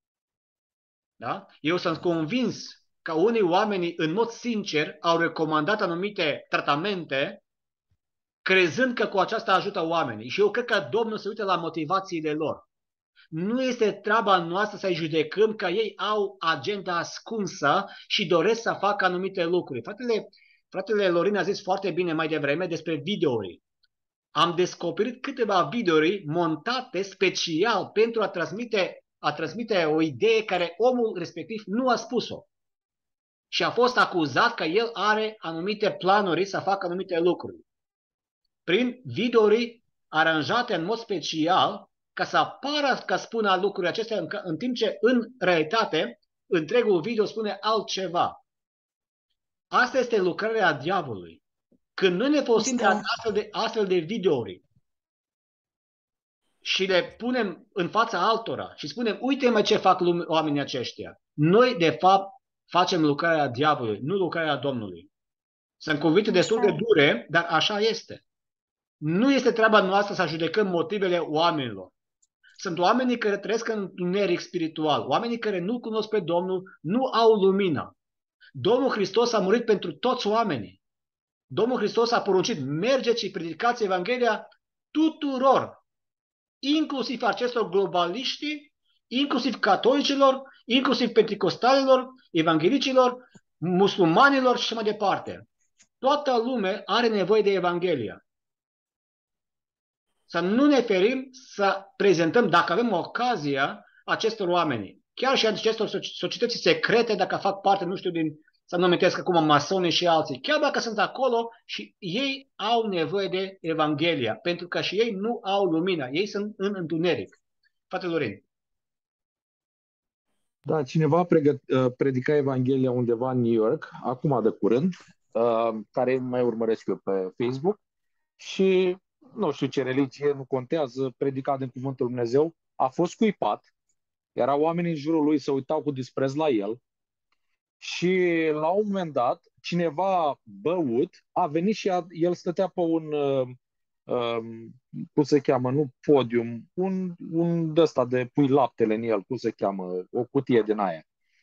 Da? Eu sunt convins că unii oameni în mod sincer au recomandat anumite tratamente crezând că cu aceasta ajută oamenii. Și eu cred că Domnul se uită la motivațiile lor. Nu este treaba noastră să-i judecăm că ei au agenda ascunsă și doresc să facă anumite lucruri. Fratele, fratele Lorin a zis foarte bine mai devreme despre videouri. Am descoperit câteva videouri montate special pentru a transmite, a transmite o idee care omul respectiv nu a spus-o. Și a fost acuzat că el are anumite planuri să facă anumite lucruri. Prin videouri aranjate în mod special ca să apară că spună lucrurile acestea, în, în timp ce în realitate întregul video spune altceva. Asta este lucrarea diavolului. Când noi ne folosim de astfel de, astfel de videouri și le punem în fața altora și spunem, uite-mă ce fac oamenii aceștia. Noi, de fapt, facem lucrarea diavolului, nu lucrarea Domnului. Sunt cuvinte destul de dure, dar așa este. Nu este treaba noastră să judecăm motivele oamenilor. Sunt oamenii care trăiesc în întuneric spiritual, oamenii care nu cunosc pe Domnul, nu au lumină. Domnul Hristos a murit pentru toți oamenii. Domnul Hristos a poruncit, mergeți și predicați Evanghelia tuturor, inclusiv acestor globaliști, inclusiv catolicilor, inclusiv penticostalilor, evanghelicilor, musulmanilor și mai departe. toată lumea are nevoie de Evanghelia. Să nu ne ferim să prezentăm, dacă avem ocazia, acestor oameni. Chiar și acestor societăți secrete, dacă fac parte, nu știu, din, să nu amintesc acum, masoni și alții, chiar dacă sunt acolo și ei au nevoie de Evanghelia, pentru că și ei nu au lumina, ei sunt în întuneric. Frate Lorin.
Da, cineva pregăt, predica Evanghelia undeva în New York, acum de curând, care mai urmăresc eu pe Facebook și nu știu ce religie, nu contează, predicat din Cuvântul Lui Dumnezeu, a fost scuipat, erau oameni în jurul lui, se uitau cu dispreț la el și la un moment dat, cineva băut a venit și a, el stătea pe un, uh, uh, cum se cheamă, nu podium, un, un de-ăsta de pui laptele în el, cum se cheamă, o cutie din aia.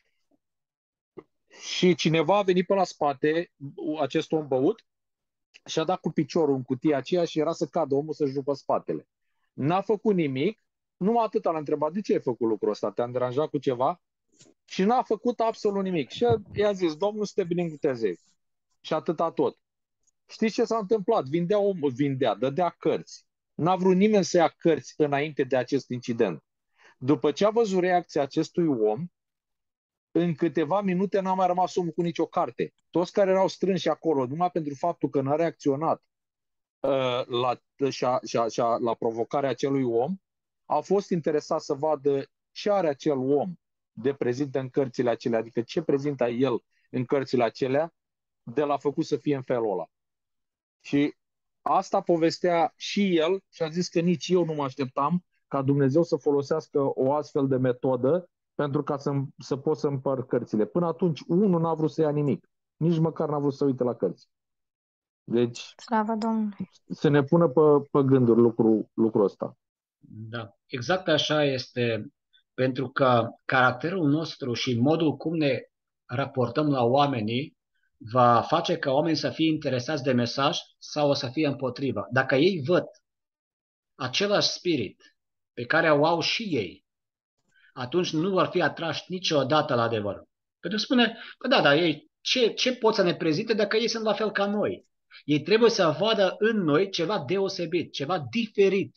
Și cineva a venit pe la spate, acest om băut, și a dat cu piciorul în cutia aceea și era să cadă omul să-și rupă spatele. N-a făcut nimic, numai atât l-a întrebat, de ce ai făcut lucrul ăsta? Te-am deranjat cu ceva? Și n-a făcut absolut nimic. Și i-a zis, Domnul să te binecuvânteze. Și atâta tot. Știți ce s-a întâmplat? Vindea omul, vindea, dădea cărți. N-a vrut nimeni să ia cărți înainte de acest incident. După ce a văzut reacția acestui om, în câteva minute n-a mai rămas omul cu nicio carte. Toți care erau strânși acolo, numai pentru faptul că n-a reacționat uh, la, și-a, și-a, și-a, la provocarea acelui om, au fost interesați să vadă ce are acel om de prezintă în cărțile acelea, adică ce prezintă el în cărțile acelea, de l-a făcut să fie în felul ăla. Și asta povestea și el și a zis că nici eu nu mă așteptam ca Dumnezeu să folosească o astfel de metodă pentru ca să, să pot să împăr cărțile. Până atunci, unul n-a vrut să ia nimic. Nici măcar n-a vrut să uite la cărți. Deci,
Slavă Domnului!
să ne pună pe, pe gânduri lucru, lucrul ăsta.
Da, exact așa este, pentru că caracterul nostru și modul cum ne raportăm la oamenii va face ca oamenii să fie interesați de mesaj sau o să fie împotriva. Dacă ei văd același spirit pe care o au și ei, atunci nu vor fi atrași niciodată la adevăr. Pentru că spune, că da, dar ei ce, ce pot să ne prezinte dacă ei sunt la fel ca noi? Ei trebuie să vadă în noi ceva deosebit, ceva diferit.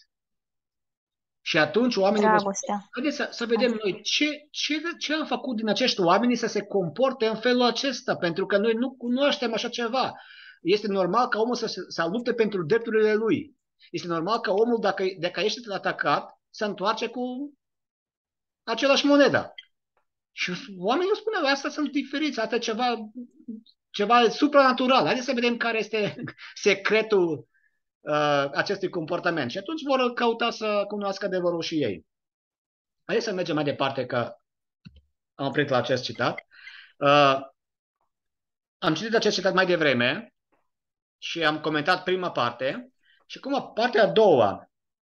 Și atunci oamenii vă spun, haideți să, să vedem noi ce, ce, ce am făcut din acești oameni să se comporte în felul acesta, pentru că noi nu cunoaștem așa ceva. Este normal ca omul să, să lupte pentru drepturile lui. Este normal ca omul, dacă, dacă ești atacat, să întoarce cu același monedă. Și oamenii îmi spun, astea sunt diferiți, asta e ceva, ceva supranatural. Haideți să vedem care este secretul uh, acestui comportament. Și atunci vor căuta să cunoască adevărul și ei. Haideți să mergem mai departe, că am oprit la acest citat. Uh, am citit acest citat mai devreme și am comentat prima parte. Și acum partea a doua,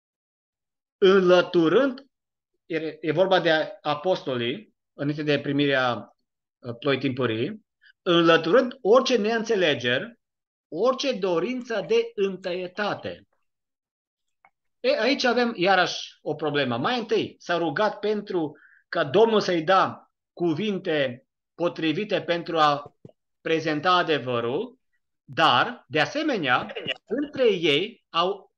înlăturând, e, e vorba de apostolii, înainte de primirea ploii timpurii, înlăturând orice neînțelegeri, orice dorință de întăietate. E, aici avem iarăși o problemă. Mai întâi s-a rugat pentru ca Domnul să-i da cuvinte potrivite pentru a prezenta adevărul, dar, de asemenea, între ei au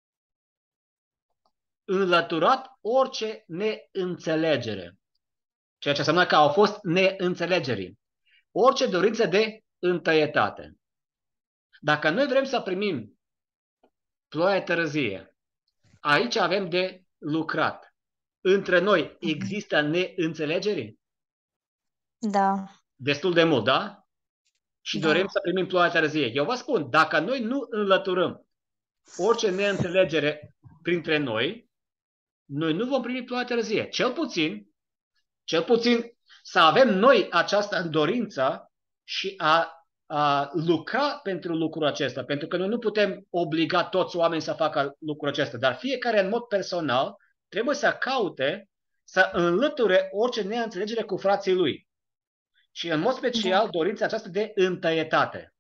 înlăturat orice neînțelegere. Ceea ce înseamnă că au fost neînțelegeri. Orice dorință de întăietate. Dacă noi vrem să primim ploaie târzie, aici avem de lucrat. Între noi există neînțelegeri?
Da.
Destul de mult, da? Și
Da.
dorim să primim ploaie târzie. Eu vă spun, dacă noi nu înlăturăm orice neînțelegere printre noi, noi nu vom primi ploaie târzie. Cel puțin, cel puțin să avem noi această dorință și a, a lucra pentru lucrul acesta. Pentru că noi nu putem obliga toți oamenii să facă lucrul acesta. Dar fiecare în mod personal trebuie să caute să înlăture orice neînțelegere cu frații lui. Și în mod special da. dorința aceasta de întăietate.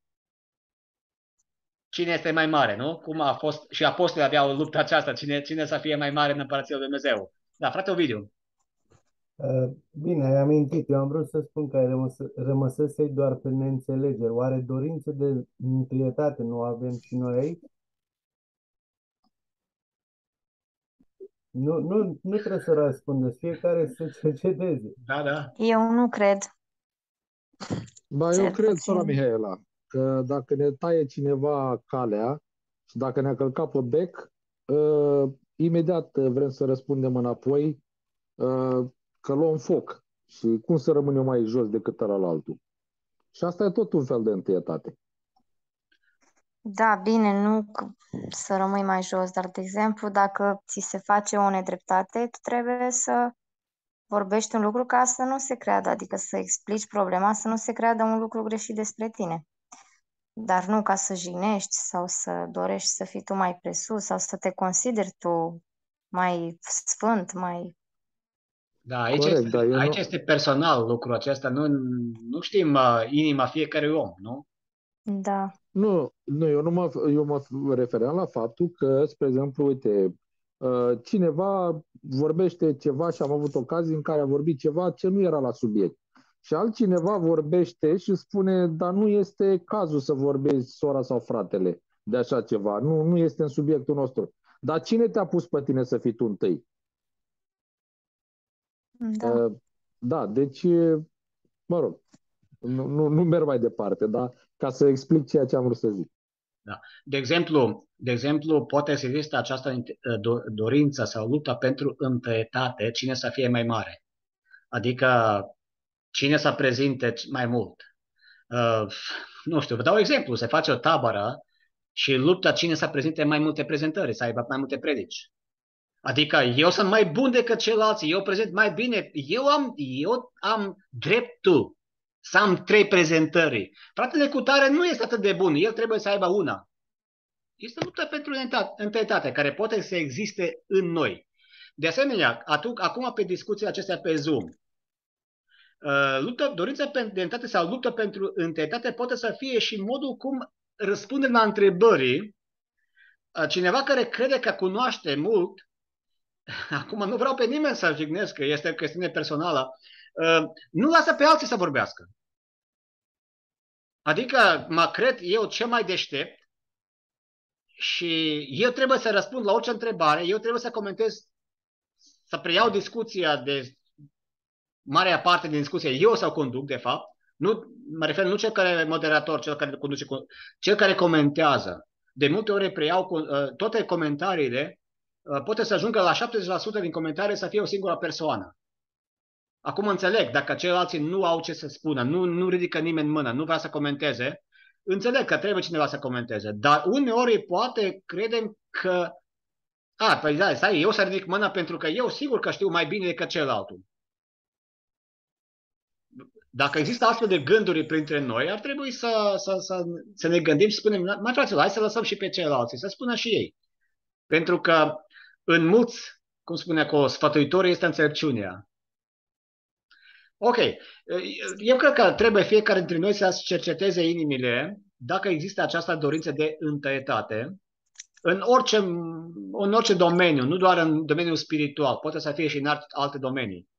Cine este mai mare, nu? Cum a fost și apostolii aveau lupta aceasta, cine, cine să fie mai mare în Împărăția lui Dumnezeu. Da, frate Ovidiu.
Uh, Bine, ai amintit. Eu am vrut să spun că ai rămas, rămăsesei doar pe neînțelegeri. Oare dorințe de întâietate nu avem și noi aici? Nu, nu, nu trebuie să răspundeți. Fiecare să cerceteze.
Da, da.
Eu nu cred,
Ba, eu
cel
cred, sora
puțin.
Mihaela, că dacă ne taie cineva calea și dacă ne-a călcat pe bec, uh, imediat vrem să răspundem înapoi uh, că luăm foc. Și cum să rămân eu mai jos decât ălaltul? Și asta e tot un fel de întâietate.
Da, bine, nu c- să rămâi mai jos, dar, de exemplu, dacă ți se face o nedreptate, tu trebuie să vorbești un lucru ca să nu se creadă, adică să explici problema, să nu se creadă un lucru greșit despre tine. Dar nu ca să jignești sau să dorești să fii tu mai presus sau să te consideri tu mai sfânt, mai...
Da, aici
Corect,
este,
dar eu
aici
nu,
este personal lucrul acesta. Nu, nu știm uh, inima fiecărui om, nu?
Da,
nu, nu, eu nu mă, eu mă refeream la faptul că, spre exemplu, uite, uh, cineva vorbește ceva și am avut ocazii în care a vorbit ceva ce nu era la subiect. Și altcineva vorbește și spune, dar nu este cazul să vorbești sora sau fratele de așa ceva. Nu, nu este în subiectul nostru. Dar cine te-a pus pe tine să fii tu întâi?
da.
Uh, Da, deci, mă rog, nu, nu, nu merg mai departe, dar ca să explic ceea ce am vrut să zic.
Da. De exemplu, de exemplu, poate să existe această int- do- dorință sau luptă pentru întâietate, cine să fie mai mare. Adică cine să prezinte mai mult. Uh, nu știu, vă dau exemplu. Se face o tabără și lupta cine să prezinte mai multe prezentări, să aibă mai multe predici. Adică eu sunt mai bun decât ceilalți, eu prezint mai bine, eu am, eu am dreptul să am trei prezentări. Fratele cu tare nu este atât de bun, el trebuie să aibă una. Este luptă pentru întâietate care poate să existe în noi. De asemenea, atunci, acum pe discuțiile acestea pe Zoom, uh, luptă, dorința de întâietate sau luptă pentru întâietate poate să fie și modul cum răspundem la întrebări. Uh, cineva care crede că cunoaște mult, acum nu vreau pe nimeni să-l jignesc, că este o chestiune personală, uh, nu lasă pe alții să vorbească. Adică mă cred eu cel mai deștept și eu trebuie să răspund la orice întrebare, eu trebuie să comentez, să preiau discuția de marea parte din discuție, eu să o conduc, de fapt. Nu, mă refer nu cel care e moderator, cel care conduce, cel care comentează. De multe ori preiau uh, toate comentariile, uh, poate să ajungă la șaptezeci la sută din comentarii să fie o singură persoană. Acum înțeleg, dacă ceilalți nu au ce să spună, nu, nu ridică nimeni mână, nu vrea să comenteze, înțeleg că trebuie cineva să comenteze, dar uneori poate credem că, a, păi da, stai, eu să ridic mâna pentru că eu sigur că știu mai bine decât celălalt. Dacă există astfel de gânduri printre noi, ar trebui să, să, să, să ne gândim și să spunem, mai fraților, hai să lăsăm și pe ceilalți, să spună și ei. Pentru că în mulți, cum spune acolo, sfătuitorul este înțelepciunea. Ok, eu cred că trebuie fiecare dintre noi să cerceteze inimile dacă există această dorință de întâietate în orice, în orice domeniu, nu doar în domeniul spiritual, poate să fie și în alte domenii.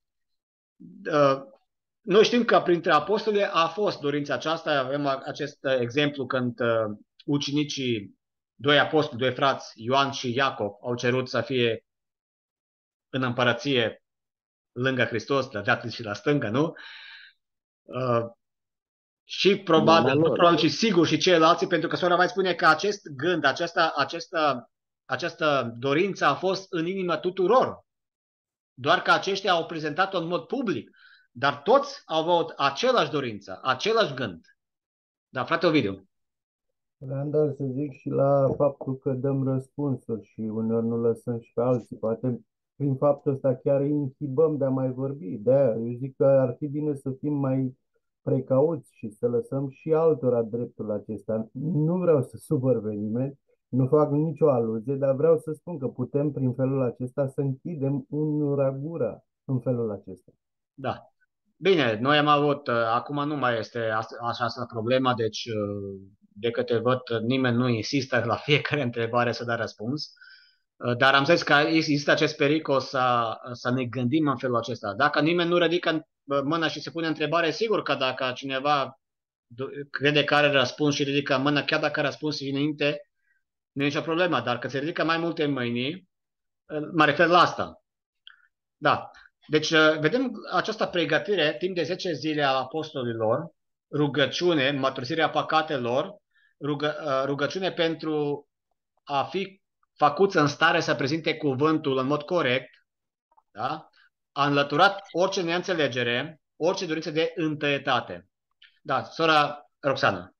Noi știm că printre apostoli a fost dorința aceasta, avem acest exemplu când ucenicii, doi apostoli, doi frați, Ioan și Iacob, au cerut să fie în împărăție lângă Hristos, la dreapta și la stânga, nu? Uh, și probabil, nu probabil, ci sigur și ceilalți, pentru că sora mai spune că acest gând, această, această, această dorință a fost în inima tuturor. Doar că aceștia au prezentat-o în mod public. Dar toți au avut același dorință, același gând. Da, frate Ovidiu.
Vreau doar să zic și la faptul că dăm răspunsuri și uneori nu lăsăm și pe alții. Poate prin faptul ăsta chiar îi inhibăm de a mai vorbi. De-aia eu zic că ar fi bine să fim mai precauți și să lăsăm și altora dreptul acesta. Nu vreau să supăr pe nimeni, nu fac nicio aluzie, dar vreau să spun că putem prin felul acesta să închidem unora gura în felul acesta.
Da. Bine, noi am avut, acum nu mai este așa asta problema, deci de câte văd nimeni nu insistă la fiecare întrebare să dea răspuns. Dar am zis că există acest pericol să, să ne gândim în felul acesta. Dacă nimeni nu ridică mâna și se pune întrebare, sigur că dacă cineva crede că are răspuns și ridică mâna, chiar dacă răspunsul e înainte, nu e nicio problemă. Dar că se ridică mai multe mâini, mă refer la asta. Da. Deci vedem această pregătire timp de zece zile a apostolilor, rugăciune, mărturisirea păcatelor, rugă, rugăciune pentru a fi făcuți în stare să prezinte cuvântul în mod corect, da? A înlăturat orice neînțelegere, orice dorință de întâietate. Da, sora Roxana.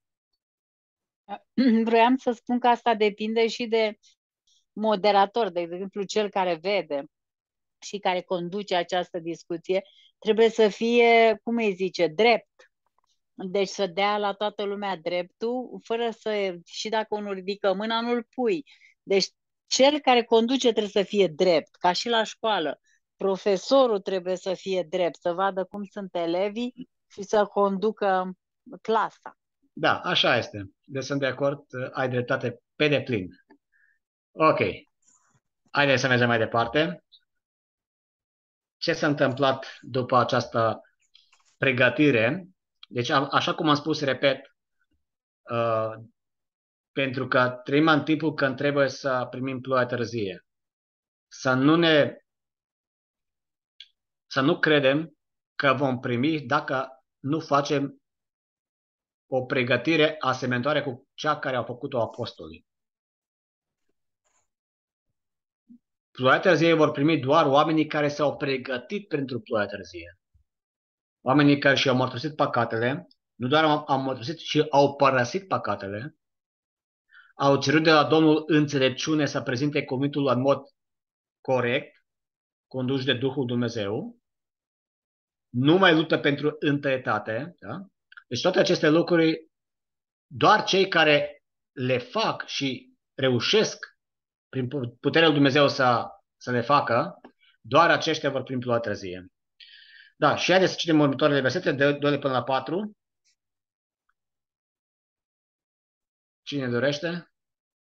Vroiam să spun că asta depinde și de moderator, de exemplu cel care vede și care conduce această discuție, trebuie să fie, cum îi zice, drept. Deci să dea la toată lumea dreptul, fără să, și dacă unul ridică mâna, nu-l pui. Deci cel care conduce trebuie să fie drept, ca și la școală. Profesorul trebuie să fie drept, să vadă cum sunt elevii și să conducă clasa.
Da, așa este. Deci sunt de acord, ai dreptate pe deplin. Ok. Haideți să mergem mai departe. Ce s-a întâmplat după această pregătire? Deci, așa cum am spus, repet, uh, pentru că trăim în timpul când trebuie să primim ploaia târzie. Să nu ne să nu credem că vom primi dacă nu facem o pregătire asemănătoare cu cea care au făcut-o apostolii. Ploaia târzie vor primi doar oamenii care s-au pregătit pentru ploaia târzie. Oamenii care și-au mărturisit păcatele, nu doar au mărturisit, ci au părăsit păcatele, au cerut de la Domnul înțelepciune să prezinte cuvântul în mod corect, conduși de Duhul Dumnezeu, nu mai luptă pentru întâietate. Da? Deci toate aceste lucruri, doar cei care le fac și reușesc prin puterea lui Dumnezeu să, să le facă, doar aceștia vor primi ploaia târzie. Da, și haideți să citim următoarele versete, de doi până la patru. Cine dorește?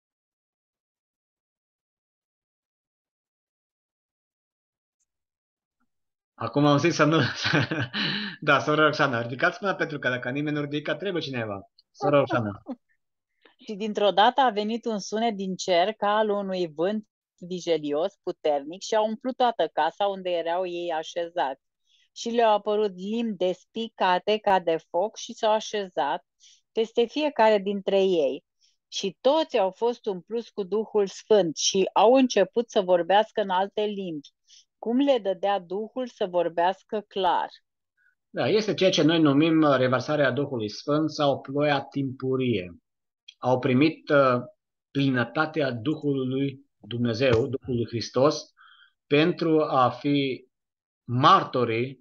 Acum am zis să nu... Da, sora Roxana, ridicați mâna pentru că dacă nimeni nu ridică, trebuie cineva. Sora Roxana.
Și dintr-o dată a venit un sunet din cer ca al unui vânt vigelios, puternic, și a umplut toată casa unde erau ei așezați. Și le-au apărut limbi despicate ca de foc și s-au așezat peste fiecare dintre ei. Și toți au fost umpluți cu Duhul Sfânt și au început să vorbească în alte limbi, cum le dădea Duhul să vorbească clar.
Da, este ceea ce noi numim revărsarea Duhului Sfânt sau ploaia timpurie. Au primit uh, plinătatea Duhului Dumnezeu, Duhului Hristos, pentru a fi martorii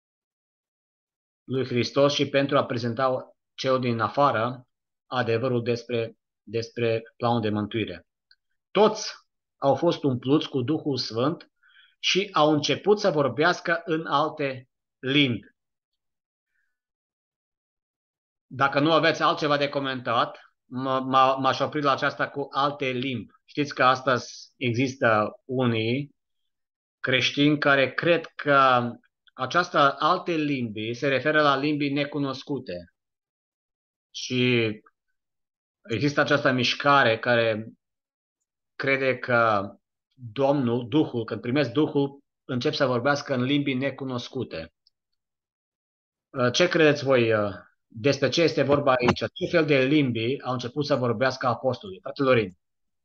lui Hristos și pentru a prezenta cel din afară adevărul despre, despre planul de mântuire. Toți au fost umpluți cu Duhul Sfânt și au început să vorbească în alte limbi. Dacă nu aveți altceva de comentat, m-aș opri la aceasta cu alte limbi. Știți că astăzi există unii creștini care cred că această alte limbi se referă la limbi necunoscute. Și există această mișcare care crede că Domnul, Duhul, când primesc Duhul, încep să vorbească în limbi necunoscute. Ce credeți voi despre ce este vorba aici? Ce fel de limbi au început să vorbească apostolii? Frate Lorin.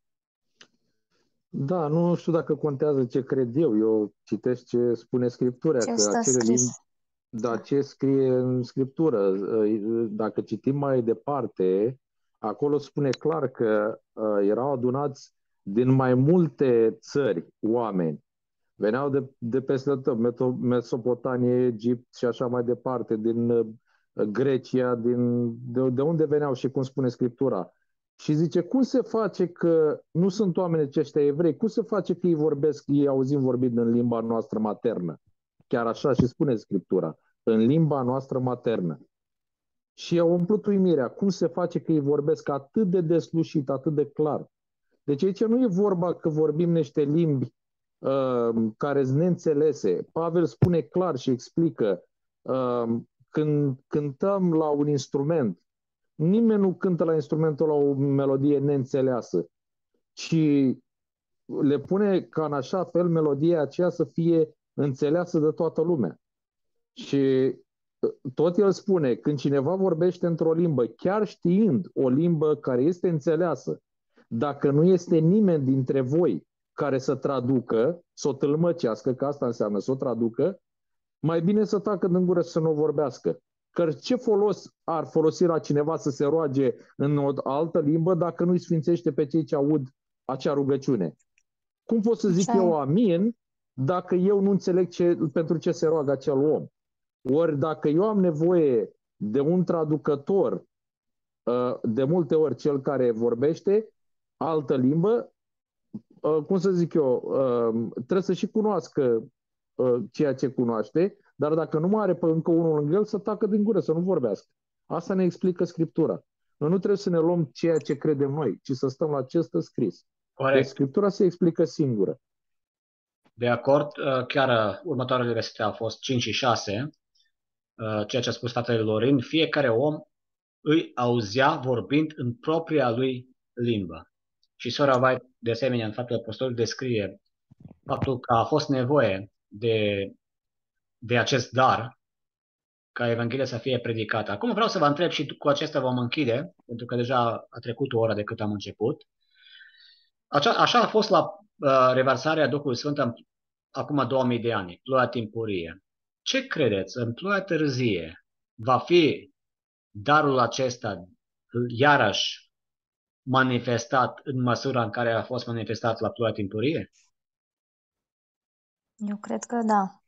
Da, nu știu dacă contează ce cred eu. Eu citesc ce spune Scriptura.
Ce
că
stă
acele
scris.
limbi, da, ce scrie în Scriptură. Dacă citim mai departe, acolo spune clar că uh, erau adunați din mai multe țări oameni. Veneau de, de peste tot, Mesopotamie, Egipt și așa mai departe, din uh, Grecia, din, de, de unde veneau și cum spune Scriptura. Și zice, cum se face că nu sunt oameni aceștia evrei? Cum se face că ei vorbesc, ei auzim vorbind în limba noastră maternă? Chiar așa și spune Scriptura, în limba noastră maternă. Și au umplut uimirea. Cum se face că ei vorbesc atât de deslușit, atât de clar? Deci aici nu e vorba că vorbim niște limbi uh, care sunt neînțelese. Pavel spune clar și explică, uh, când cântăm la un instrument, nimeni nu cântă la instrumentul la o melodie neînțeleasă, ci le pune ca în așa fel melodia aceea să fie înțeleasă de toată lumea. Și tot el spune, când cineva vorbește într-o limbă, chiar știind o limbă care este înțeleasă, dacă nu este nimeni dintre voi care să traducă, să o tâlmăcească, că asta înseamnă să o traducă, mai bine să tacă din gură și să nu vorbească. Că ce folos ar folosi la cineva să se roage în o altă limbă dacă nu îi sfințește pe cei ce aud acea rugăciune? Cum pot să zic eu amin dacă eu nu înțeleg ce, pentru ce se roagă acel om? Ori dacă eu am nevoie de un traducător, de multe ori cel care vorbește altă limbă, cum să zic eu, trebuie să și cunoască ceea ce cunoaște, dar dacă nu mai are pe încă unul lângă el, să tacă din gură, să nu vorbească. Asta ne explică Scriptura. Noi nu trebuie să ne luăm ceea ce credem noi, ci să stăm la ce stă scris.
Corect.
Deci Scriptura se explică singură.
De acord, chiar următoarele versete au fost cinci și șase, ceea ce a spus tatăl Lorin, fiecare om îi auzea vorbind în propria lui limbă. Și sora White, de asemenea, în Faptele Apostolului, descrie faptul că a fost nevoie de, de acest dar ca Evanghelia să fie predicată. Acum vreau să vă întreb și cu acesta vom închide, pentru că deja a trecut o oră de cât am început. Așa, așa a fost la uh, revarsarea Duhului Sfânt în, acum două mii de ani, ploaia timpurie. Ce credeți? În ploaia târzie va fi darul acesta iarăși manifestat în măsura în care a fost manifestat la ploaia timpurie?
Eu cred că da.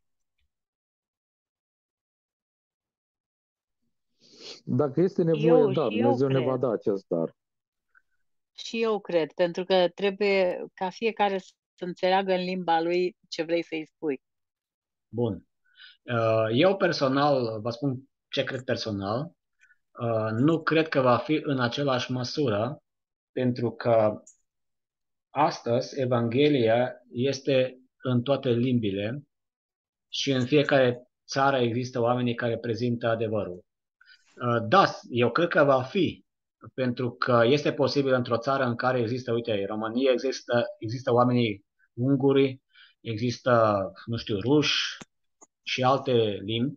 Dacă este nevoie,
Eu,
da,
și eu
Dumnezeu ne
cred.
va da acest dar.
Și eu cred, pentru că trebuie ca fiecare să înțeleagă în limba lui ce vrei să-i spui.
Bun. Eu personal, vă spun ce cred personal, nu cred că va fi în același măsură, pentru că astăzi Evanghelia este în toate limbile și în fiecare țară există oamenii care prezintă adevărul. Da, eu cred că va fi, pentru că este posibil într-o țară în care există, uite, în România există, există oamenii unguri, există, nu știu, ruși și alte limbi.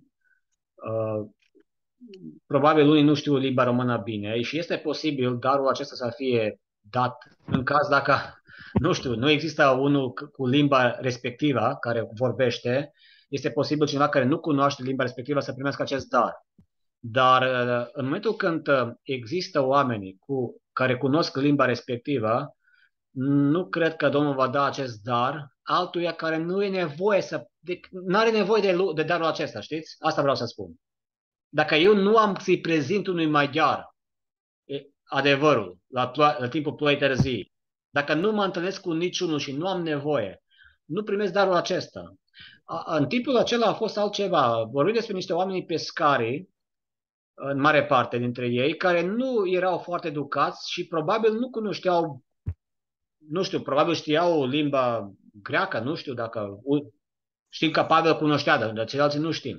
Probabil unii nu știu limba română bine și este posibil darul acesta să fie dat în caz dacă, nu știu, nu există unul cu limba respectivă care vorbește, este posibil cineva care nu cunoaște limba respectivă să primească acest dar. Dar în momentul când există oameni cu, care cunosc limba respectivă, nu cred că Domnul va da acest dar altuia care nu e nevoie să, nu are nevoie de, de darul acesta, știți? Asta vreau să spun. Dacă eu nu am să-i prezint unui maghiar adevărul la, plo- la timpul ploii târzii, dacă nu mă întâlnesc cu niciunul și nu am nevoie, nu primesc darul acesta. A, în timpul acela a fost altceva. Vorbim despre niște oameni pescari, în mare parte dintre ei, care nu erau foarte educați și probabil nu cunoșteau, nu știu, probabil știau limba greacă, nu știu dacă, știm că Pavel cunoștea, dar ceilalți nu știm.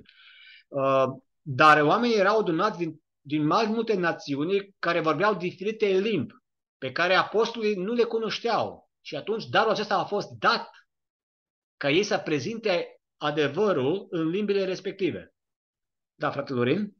Dar oamenii erau adunați din, din mai multe națiuni care vorbeau diferite limbi, pe care apostolii nu le cunoșteau. Și atunci darul acesta a fost dat ca ei să prezinte adevărul în limbile respective. Da, frate Lorin?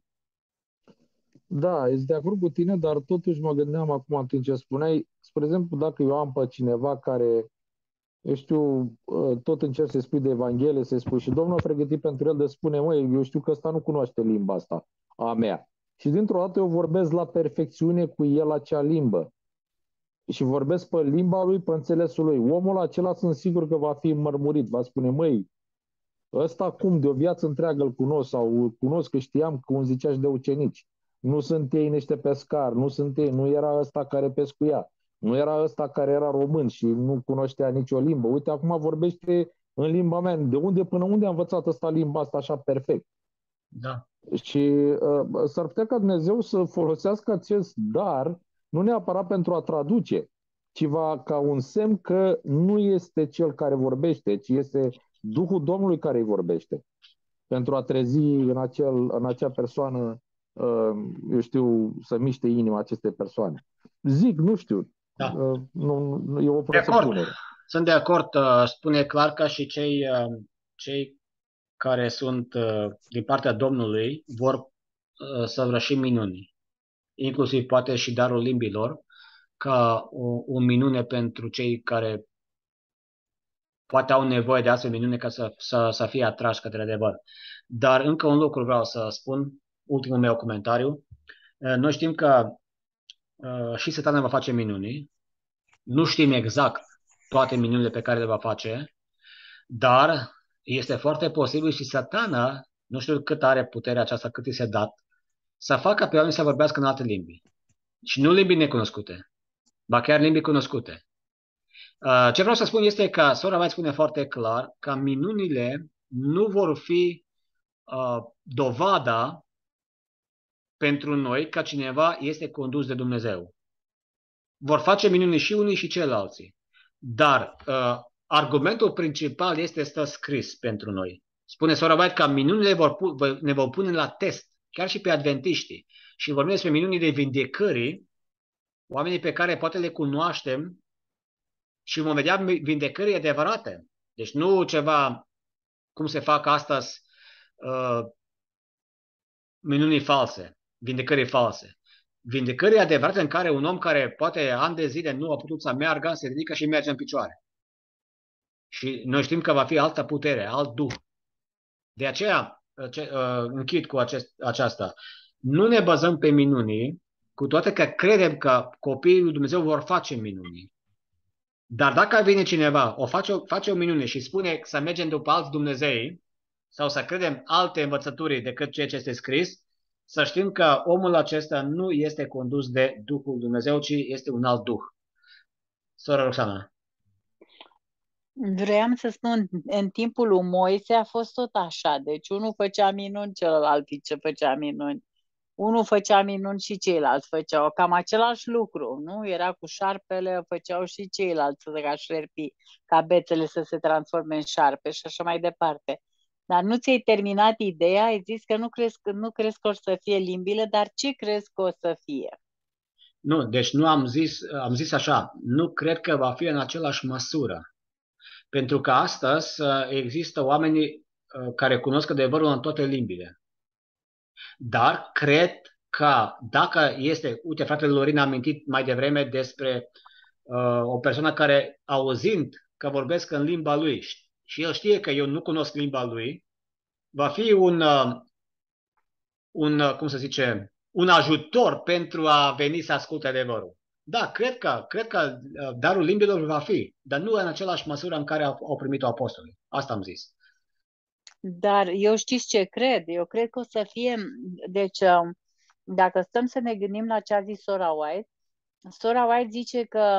Da, ești de acord cu tine, dar totuși mă gândeam acum atunci ce spuneai. Spre exemplu, dacă eu am pe cineva care, eu știu, tot încerc să spui de Evanghelie, să spui și Domnul a pregătit pentru el de spune, măi, eu știu că ăsta nu cunoaște limba asta a mea. Și dintr-o dată eu vorbesc la perfecțiune cu el acea limbă. Și vorbesc pe limba lui, pe înțelesul lui. Omul acela sunt sigur că va fi mărmurit, va spune, măi, ăsta cum, de o viață întreagă îl cunosc sau cunosc că știam, cum zicea și de ucenici. Nu sunt ei niște pescari, nu sunt ei, nu era ăsta care pescuia, nu era ăsta care era român și nu cunoștea nicio limbă. Uite, acum vorbește în limba mea. De unde până unde a învățat ăsta limba asta așa perfect?
Da.
Și uh, s-ar putea ca Dumnezeu să folosească acest dar, nu neapărat pentru a traduce, ci va ca un semn că nu este cel care vorbește, ci este Duhul Domnului care îi vorbește. Pentru a trezi în, acel, în acea persoană, eu știu, să miște inima acestei persoane. Zic, nu știu,
Da.
nu, nu, e o
De acord.
presupunere.
Sunt de acord. Spune clar că și cei, cei care sunt din partea Domnului vor săvârși minuni, inclusiv poate și darul limbilor, ca o, o minune pentru cei care poate au nevoie de astfel minune ca să, să, să fie atrași către adevăr. Dar încă un lucru vreau să spun, ultimul meu comentariu. Noi știm că uh, și Satana va face minuni. Nu știm exact toate minunile pe care le va face, dar este foarte posibil și Satana, nu știu cât are puterea aceasta, cât i se dat, să facă pe oameni să vorbească în alte limbi. Și nu limbi necunoscute, ba chiar limbi cunoscute. Uh, ce vreau să spun este că sora White spune foarte clar că minunile nu vor fi uh, dovada pentru noi că cineva este condus de Dumnezeu. Vor face minuni și unii și ceilalți. Dar uh, argumentul principal este stă scris pentru noi. Spune sora White că minunile vor pu- ne vor pune la test, chiar și pe adventiștii. Și vorbim despre minunile vindecării, oamenii pe care poate le cunoaștem și vom vedea vindecări adevărate. Deci nu ceva cum se fac astăzi uh, minuni false, vindecări false. Vindecări adevărate în care un om care poate ani de zile nu a putut să meargă, se ridică și merge în picioare. Și noi știm că va fi altă putere, alt duh. De aceea ce, uh, închid cu acest, aceasta. Nu ne bazăm pe minuni, cu toate că credem că copiii lui Dumnezeu vor face minuni. Dar dacă vine cineva, o face, o face o minune și spune să mergem după alți Dumnezei sau să credem alte învățături decât ceea ce este scris, să știm că omul acesta nu este condus de Duhul Dumnezeu, ci este un alt Duh. Sora Roxana.
Vreau să spun, în timpul lui Moise a fost tot așa. Deci unul făcea minuni, celălalt ce făcea minuni. Unul făcea minuni și ceilalți făceau cam același lucru, nu? Era cu șarpele, făceau și ceilalți ca șerpi, ca bețele să se transforme în șarpe și așa mai departe. Dar nu ți-ai terminat ideea, ai zis că nu crezi, nu crezi că o să fie limbile, dar ce crezi că o să fie?
Nu, deci nu am zis, am zis așa, nu cred că va fi în același măsură. Pentru că astăzi există oameni care cunosc adevărul în toate limbile. Dar cred că dacă este, uite, fratele Lorin a amintit mai devreme despre uh, o persoană care, auzind că vorbesc în limba lui și el știe că eu nu cunosc limba lui, va fi un, uh, un uh, cum să zice, un ajutor pentru a veni să asculte adevărul. Da, cred că, cred că uh, darul limbilor va fi, dar nu în același măsură în care au, au primit-o apostolii. Asta am zis.
Dar eu știți ce cred? Eu cred că o să fie, deci dacă stăm să ne gândim la ce a zis sora White, sora White zice că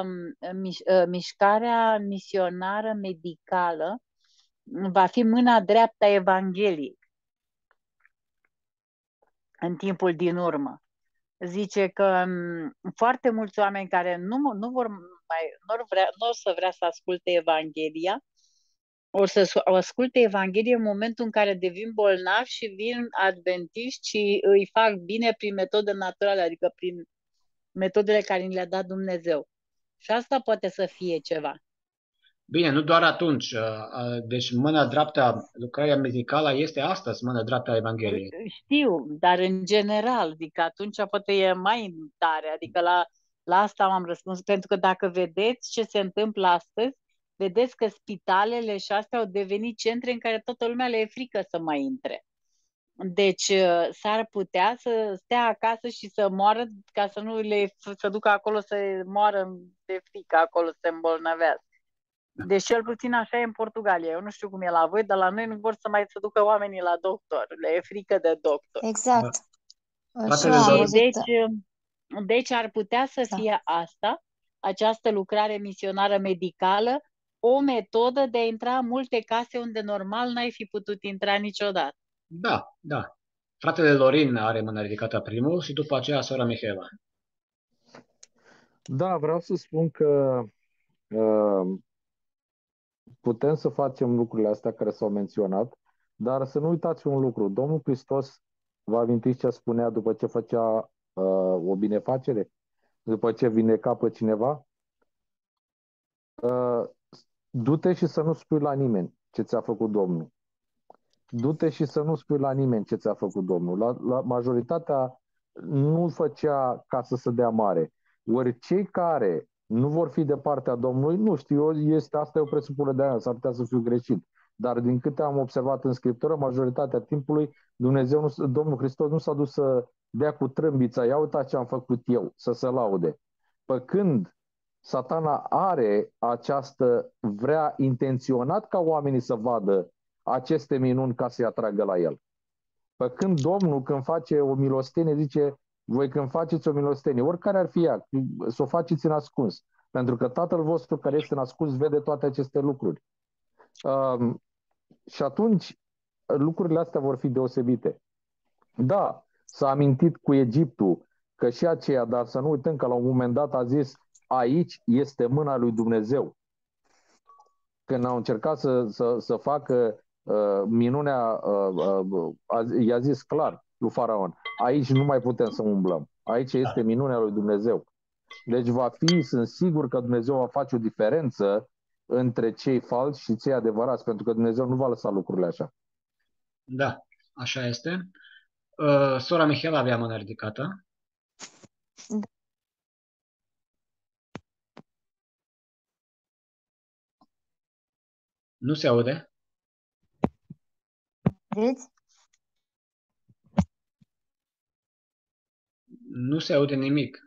mișcarea misionară medicală va fi mâna dreaptă a Evangheliei în timpul din urmă. Zice că foarte mulți oameni care nu, nu vor mai, nu, vrea, nu o să vrea să asculte Evanghelia, o să asculte Evanghelie în momentul în care devin bolnavi și vin adventiști și îi fac bine prin metode naturale, adică prin metodele care ni le-a dat Dumnezeu. Și asta poate să fie ceva.
Bine, nu doar atunci. Deci mâna dreaptă, lucrarea medicală este astăzi mâna dreaptă a Evangheliei.
Știu, dar în general, adică atunci poate e mai tare, adică la, la asta m-am răspuns, pentru că dacă vedeți ce se întâmplă astăzi, vedeți că spitalele și astea au devenit centre în care toată lumea le e frică să mai intre. Deci s-ar putea să stea acasă și să moară ca să nu le să ducă acolo să moară de frică, acolo să se îmbolnăvească. Deci cel puțin așa e în Portugalia. Eu nu știu cum e la voi, dar la noi nu vor să mai se ducă oamenii la doctor. Le e frică de doctor.
Exact.
Și
deci, deci ar putea să da. fie asta, această lucrare misionară medicală, o metodă de a intra în multe case unde normal n-ai fi putut intra niciodată.
Da, da. Fratele Lorin are mâna ridicată primul și după aceea sora Mihaela.
Da, vreau să spun că uh, putem să facem lucrurile astea care s-au menționat, dar să nu uitați un lucru. Domnul Hristos, vă amintiți ce spunea după ce făcea uh, o binefacere? După ce vindeca pe cineva? Uh, du-te și să nu spui la nimeni ce ți-a făcut Domnul. Du-te și să nu spui la nimeni ce ți-a făcut Domnul. La, la majoritatea nu făcea ca să se dea mare. Ori cei care nu vor fi de partea Domnului, nu știu, este, asta e o presupunere de aia, s-ar putea să fiu greșit. Dar din câte am observat în Scriptură, majoritatea timpului, Dumnezeu, nu, Domnul Hristos nu s-a dus să dea cu trâmbița, ia uita ce am făcut eu, să se laude. Păcând Satana are această, vrea intenționat ca oamenii să vadă aceste minuni ca să-i atragă la el. Pe când Domnul, când face o milostenie, zice, voi când faceți o milostenie, oricare ar fi ea, să o faceți în ascuns. Pentru că Tatăl vostru care este în ascuns vede toate aceste lucruri. Um, și atunci lucrurile astea vor fi deosebite. Da, s-a amintit cu Egiptul că și aceea, dar să nu uităm că la un moment dat a zis, aici este mâna lui Dumnezeu. Când au încercat să, să, să facă uh, minunea, uh, uh, i-a zis clar lui Faraon, aici nu mai putem să umblăm. Aici este minunea lui Dumnezeu. Deci va fi, sunt sigur că Dumnezeu va face o diferență între cei falși și cei adevărați, pentru că Dumnezeu nu va lăsa lucrurile așa.
Da, așa este. Uh, sora Mihaela avea mâna ridicată. Nu se aude?
Vedeți?
Nu se aude nimic.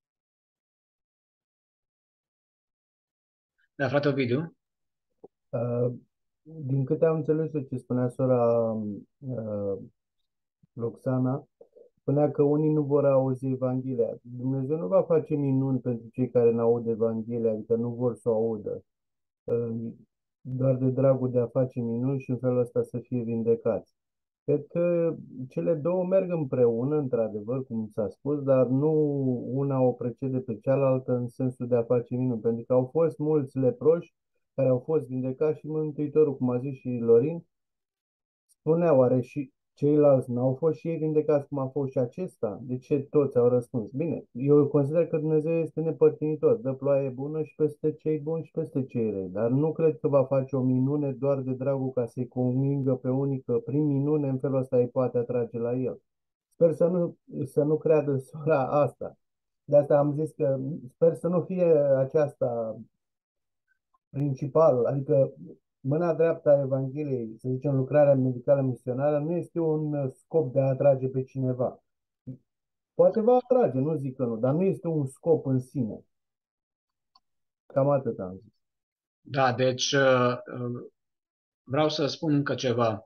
Da, frate Ovidiu?
Uh, din câte am înțeles ce spunea sora uh, Roxana, spunea că unii nu vor auzi Evanghelia. Dumnezeu nu va face minuni pentru cei care nu aud Evanghelia, adică nu vor să o audă. Uh, doar de dragul de a face minuni și în felul ăsta să fie vindecați. Cred că cele două merg împreună, într-adevăr, cum s-a spus, dar nu una o precede pe cealaltă în sensul de a face minuni. Pentru că au fost mulți leproși care au fost vindecați și Mântuitorul, cum a zis și Lorin, spunea, oare și ceilalți n-au fost și ei vindecați cum a fost și acesta? De ce toți au răspuns? Bine, eu consider că Dumnezeu este nepărtinitor, dă ploaie bună și peste cei buni și peste cei rei, dar nu cred că va face o minune doar de dragul ca să-i convingă pe unii că prin minune în felul ăsta îi poate atrage la el. Sper să nu, să nu creadă sora asta. De asta am zis că sper să nu fie aceasta principal, adică mâna dreaptă a Evangheliei, să zicem lucrarea medicală misionară, nu este un scop de a atrage pe cineva. Poate va atrage, nu zic că nu, dar nu este un scop în sine. Cam atât am zis.
Da, deci vreau să spun încă ceva.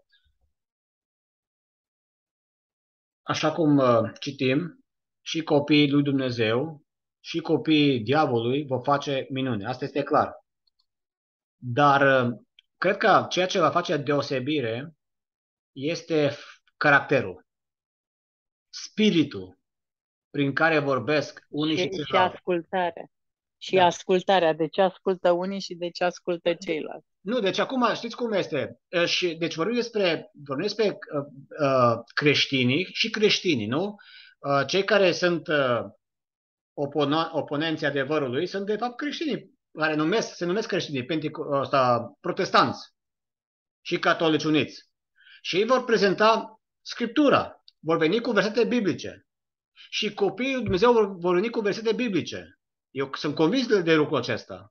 Așa cum citim, și copiii lui Dumnezeu și copiii diavolului vor face minuni. Asta este clar. Dar cred că ceea ce va face deosebire este caracterul, spiritul prin care vorbesc unii și,
și
ceilalți.
Și ascultarea. Și
Da.
ascultarea. De ce ascultă unii și de ce ascultă ceilalți.
Nu, deci acum știți cum este. Și, deci vorbim despre, vorbim despre uh, uh, creștinii și creștinii, nu? Uh, cei care sunt uh, opon- oponenții adevărului sunt de fapt creștinii, care numesc, se numesc creștinii, penteco- ăsta, protestanți și catolici uniți. Și ei vor prezenta Scriptura, vor veni cu versete biblice. Și copiii lui Dumnezeu vor, vor veni cu versete biblice. Eu sunt convins de, de lucrul acesta.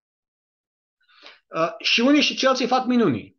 Uh, și unii și ceilalți fac minuni.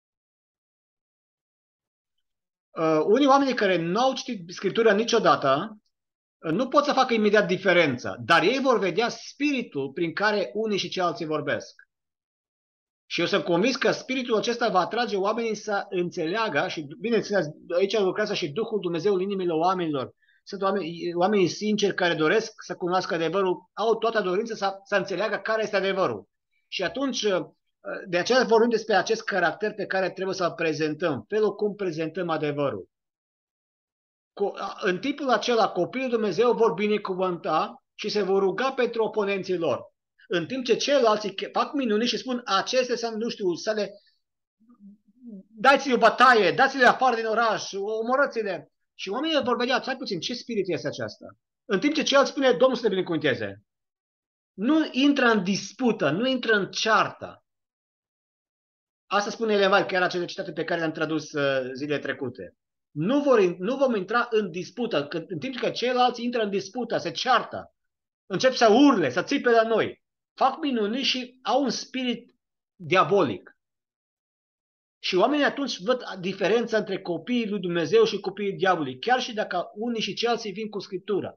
Uh, unii oameni care nu au citit Scriptura niciodată uh, nu pot să facă imediat diferența, dar ei vor vedea spiritul prin care unii și ceilalți vorbesc. Și eu sunt convins că spiritul acesta va atrage oamenii să înțeleagă și, bineînțeles, aici lucrează și Duhul Dumnezeu în inimile oamenilor. Sunt oameni, oamenii sinceri care doresc să cunoască adevărul, au toată dorința să, să înțeleagă care este adevărul. Și atunci, de aceea vorbim despre acest caracter pe care trebuie să-l prezentăm, felul cum prezentăm adevărul. În timpul acela, copiii lui Dumnezeu vor binecuvânta și se vor ruga pentru oponenții lor. În timp ce ceilalți fac minuni și spun, acestea sunt, nu știu, să le... dați-le o bătaie, dați-le afară din oraș, omorâți-le. Și oamenii vor vedea, stai puțin, ce spirit este acesta? În timp ce ceilalți spune, Domnul să te binecuvânteze. Nu intră în dispută, nu intră în ceartă. Asta spune Ellen, chiar acele citate pe care le-am tradus uh, zilele trecute. Nu, vor, nu vom intra în dispută, că, în timp ce ceilalți intră în dispută, se ceartă, încep să urle, să țipe la noi, fac minuni și au un spirit diabolic. Și oamenii atunci văd diferența între copiii lui Dumnezeu și copiii diavolului, chiar și dacă unii și ceilalți vin cu Scriptura.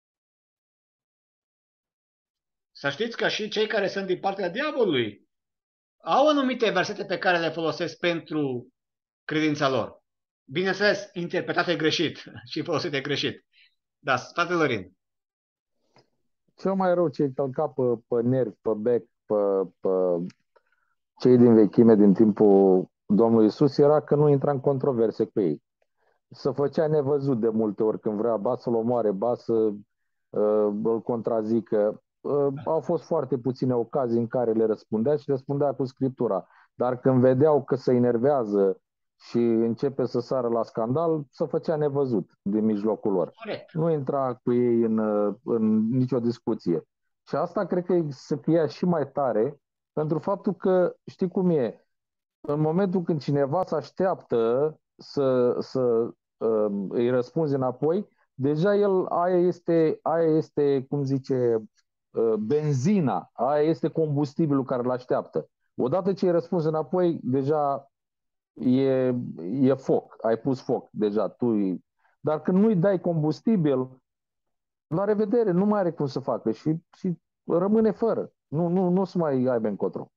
Să știți că și cei care sunt din partea diavolului au anumite versete pe care le folosesc pentru credința lor. Bineînțeles, interpretate greșit și folosite greșit. Da, frate Lorin.
Cel mai rău ce-i călca pe, pe nervi, pe bec, pe, pe cei din vechime, din timpul Domnului Iisus, era că nu intra în controverse cu ei. Se făcea nevăzut de multe ori când vrea ba să-l omoare, ba să uh, îl contrazică. Uh, au fost foarte puține ocazii în care le răspundea și răspundea cu Scriptura. Dar când vedeau că se enervează și începe să sară la scandal, se făcea nevăzut din mijlocul lor.
Corect.
Nu intra cu ei în, în nicio discuție. Și asta cred că să fie și mai tare, pentru faptul că, știi cum e, în momentul când cineva se așteaptă să, să uh, îi răspunzi înapoi, deja el, aia este, aia este, cum zice, uh, benzina, aia este combustibilul care îl așteaptă. Odată ce îi răspunzi înapoi, deja e, e foc, ai pus foc deja. Tu îi... Dar când nu îi dai combustibil, la revedere, nu mai are cum să facă și, și rămâne fără. Nu, nu, nu o să mai aibă încotro.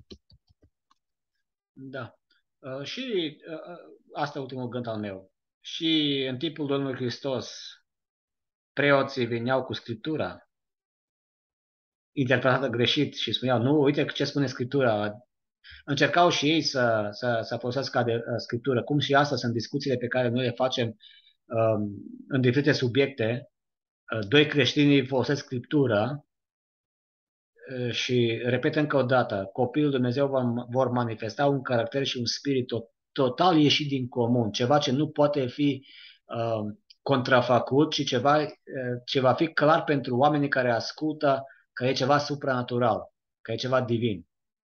Da. Uh, și uh, asta e ultimul gând al meu. Și în timpul Domnului Hristos, preoții veneau cu Scriptura interpretată greșit și spuneau, nu, uite ce spune Scriptura. Încercau și ei să, să, să folosească de uh, Scriptură. Cum și asta sunt discuțiile pe care noi le facem um, în diferite subiecte. Uh, doi creștini folosesc Scriptura uh, și, repet încă o dată, copiii lui Dumnezeu vor, vor manifesta un caracter și un spirit tot, total ieșit din comun. Ceva ce nu poate fi uh, contrafăcut, ci ceva uh, ce va fi clar pentru oamenii care ascultă că e ceva supranatural, că e ceva divin.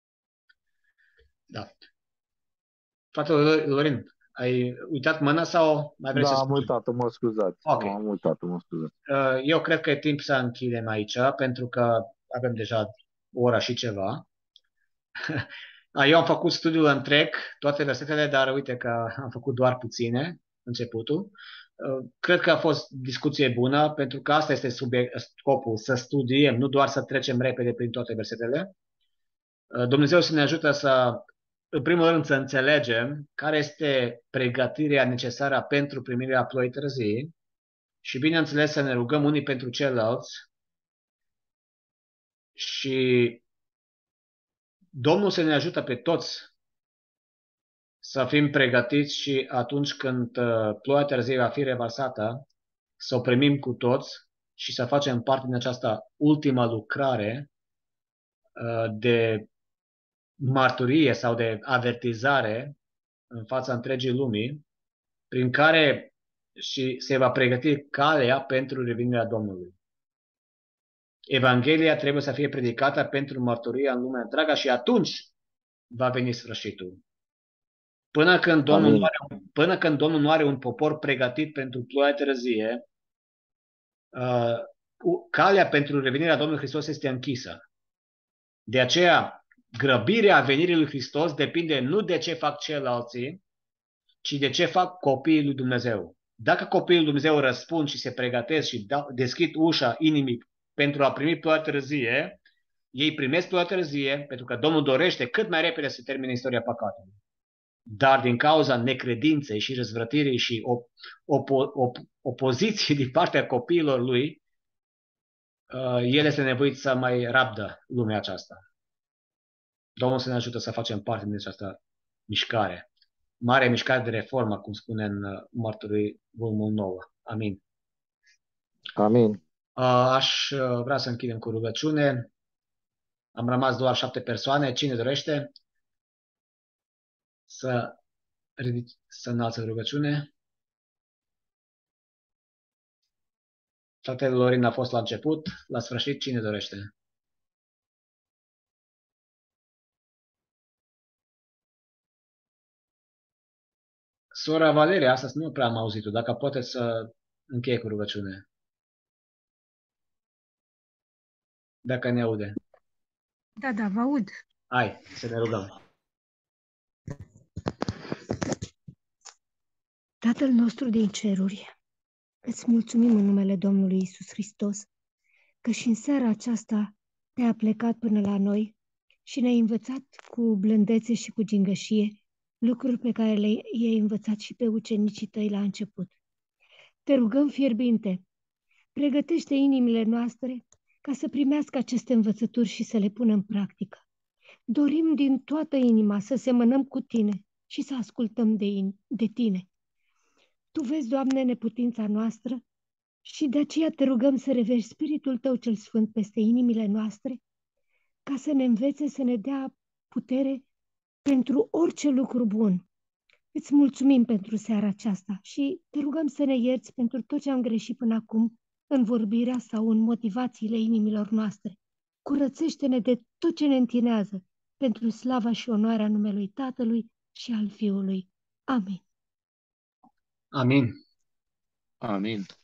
Da. Fratele Lorin, ai uitat mâna sau mai vrei
Da,
să
am
spui?
uitat, mă scuzați.
Ok.
Am uitat, mă scuzați.
Eu cred că e timp să închidem aici, pentru că avem deja o oră și ceva. Eu am făcut studiul întreg, toate versetele, dar uite că am făcut doar puține, începutul. Cred că a fost discuție bună, pentru că asta este subiect, scopul, să studiem, nu doar să trecem repede prin toate versetele. Dumnezeu să ne ajută să, în primul rând, să înțelegem care este pregătirea necesară pentru primirea ploii târzii și, bineînțeles, să ne rugăm unii pentru ceilalți și Domnul să ne ajută pe toți să fim pregătiți și atunci când ploaia târzie va fi revarsată, să o primim cu toți și să facem parte din această ultimă lucrare de marturie sau de avertizare în fața întregii lumii, prin care și se va pregăti calea pentru revenirea Domnului. Evanghelia trebuie să fie predicată pentru mărturia în lumea întreagă și atunci va veni sfârșitul. Până când Domnul, nu are, până când Domnul nu are un popor pregătit pentru ploaia târzie, uh, calea pentru revenirea Domnului Hristos este închisă. De aceea, grăbirea venirii lui Hristos depinde nu de ce fac ceilalți, ci de ce fac copiii lui Dumnezeu. Dacă copiii lui Dumnezeu răspund și se pregătesc și deschid ușa inimii pentru a primi ploaia târzie, ei primesc ploaia târzie pentru că Domnul dorește cât mai repede să termine istoria păcatului. Dar din cauza necredinței și răzvrătirii și op- op- op- opoziției din partea copiilor lui, uh, el este nevoit să mai rabdă lumea aceasta. Domnul să ne ajută să facem parte din această mișcare. Mare mișcare de reformă, cum spune în Mărturii volumul nouă. Amin.
Amin.
Aș vrea să închidem cu rugăciune. Am rămas doar șapte persoane. Cine dorește să, ridic, să înalță rugăciune? Fratele Lorin a fost la început. La sfârșit, cine dorește? Sora Valeria, astăzi nu prea am auzit-o. Dacă poate să încheie cu rugăciune. Dacă ne aude.
Da, da, vă aud.
Hai, să ne rugăm.
Tatăl nostru din ceruri, îți mulțumim în numele Domnului Iisus Hristos că și în seara aceasta te-a plecat până la noi și ne-ai învățat cu blândețe și cu gingășie lucruri pe care le-ai învățat și pe ucenicii tăi la început. Te rugăm fierbinte, pregătește inimile noastre ca să primească aceste învățături și să le pună în practică. Dorim din toată inima să semănăm cu tine și să ascultăm de, in, de tine. Tu vezi, Doamne, neputința noastră și de aceea te rugăm să revești Spiritul Tău cel Sfânt peste inimile noastre ca să ne învețe, să ne dea putere pentru orice lucru bun. Îți mulțumim pentru seara aceasta și te rugăm să ne ierți pentru tot ce am greșit până acum în vorbirea sau în motivațiile inimilor noastre. Curățește-ne de tot ce ne întinează pentru slava și onoarea numelui Tatălui și al Fiului. Amin.
Amin.
Amin.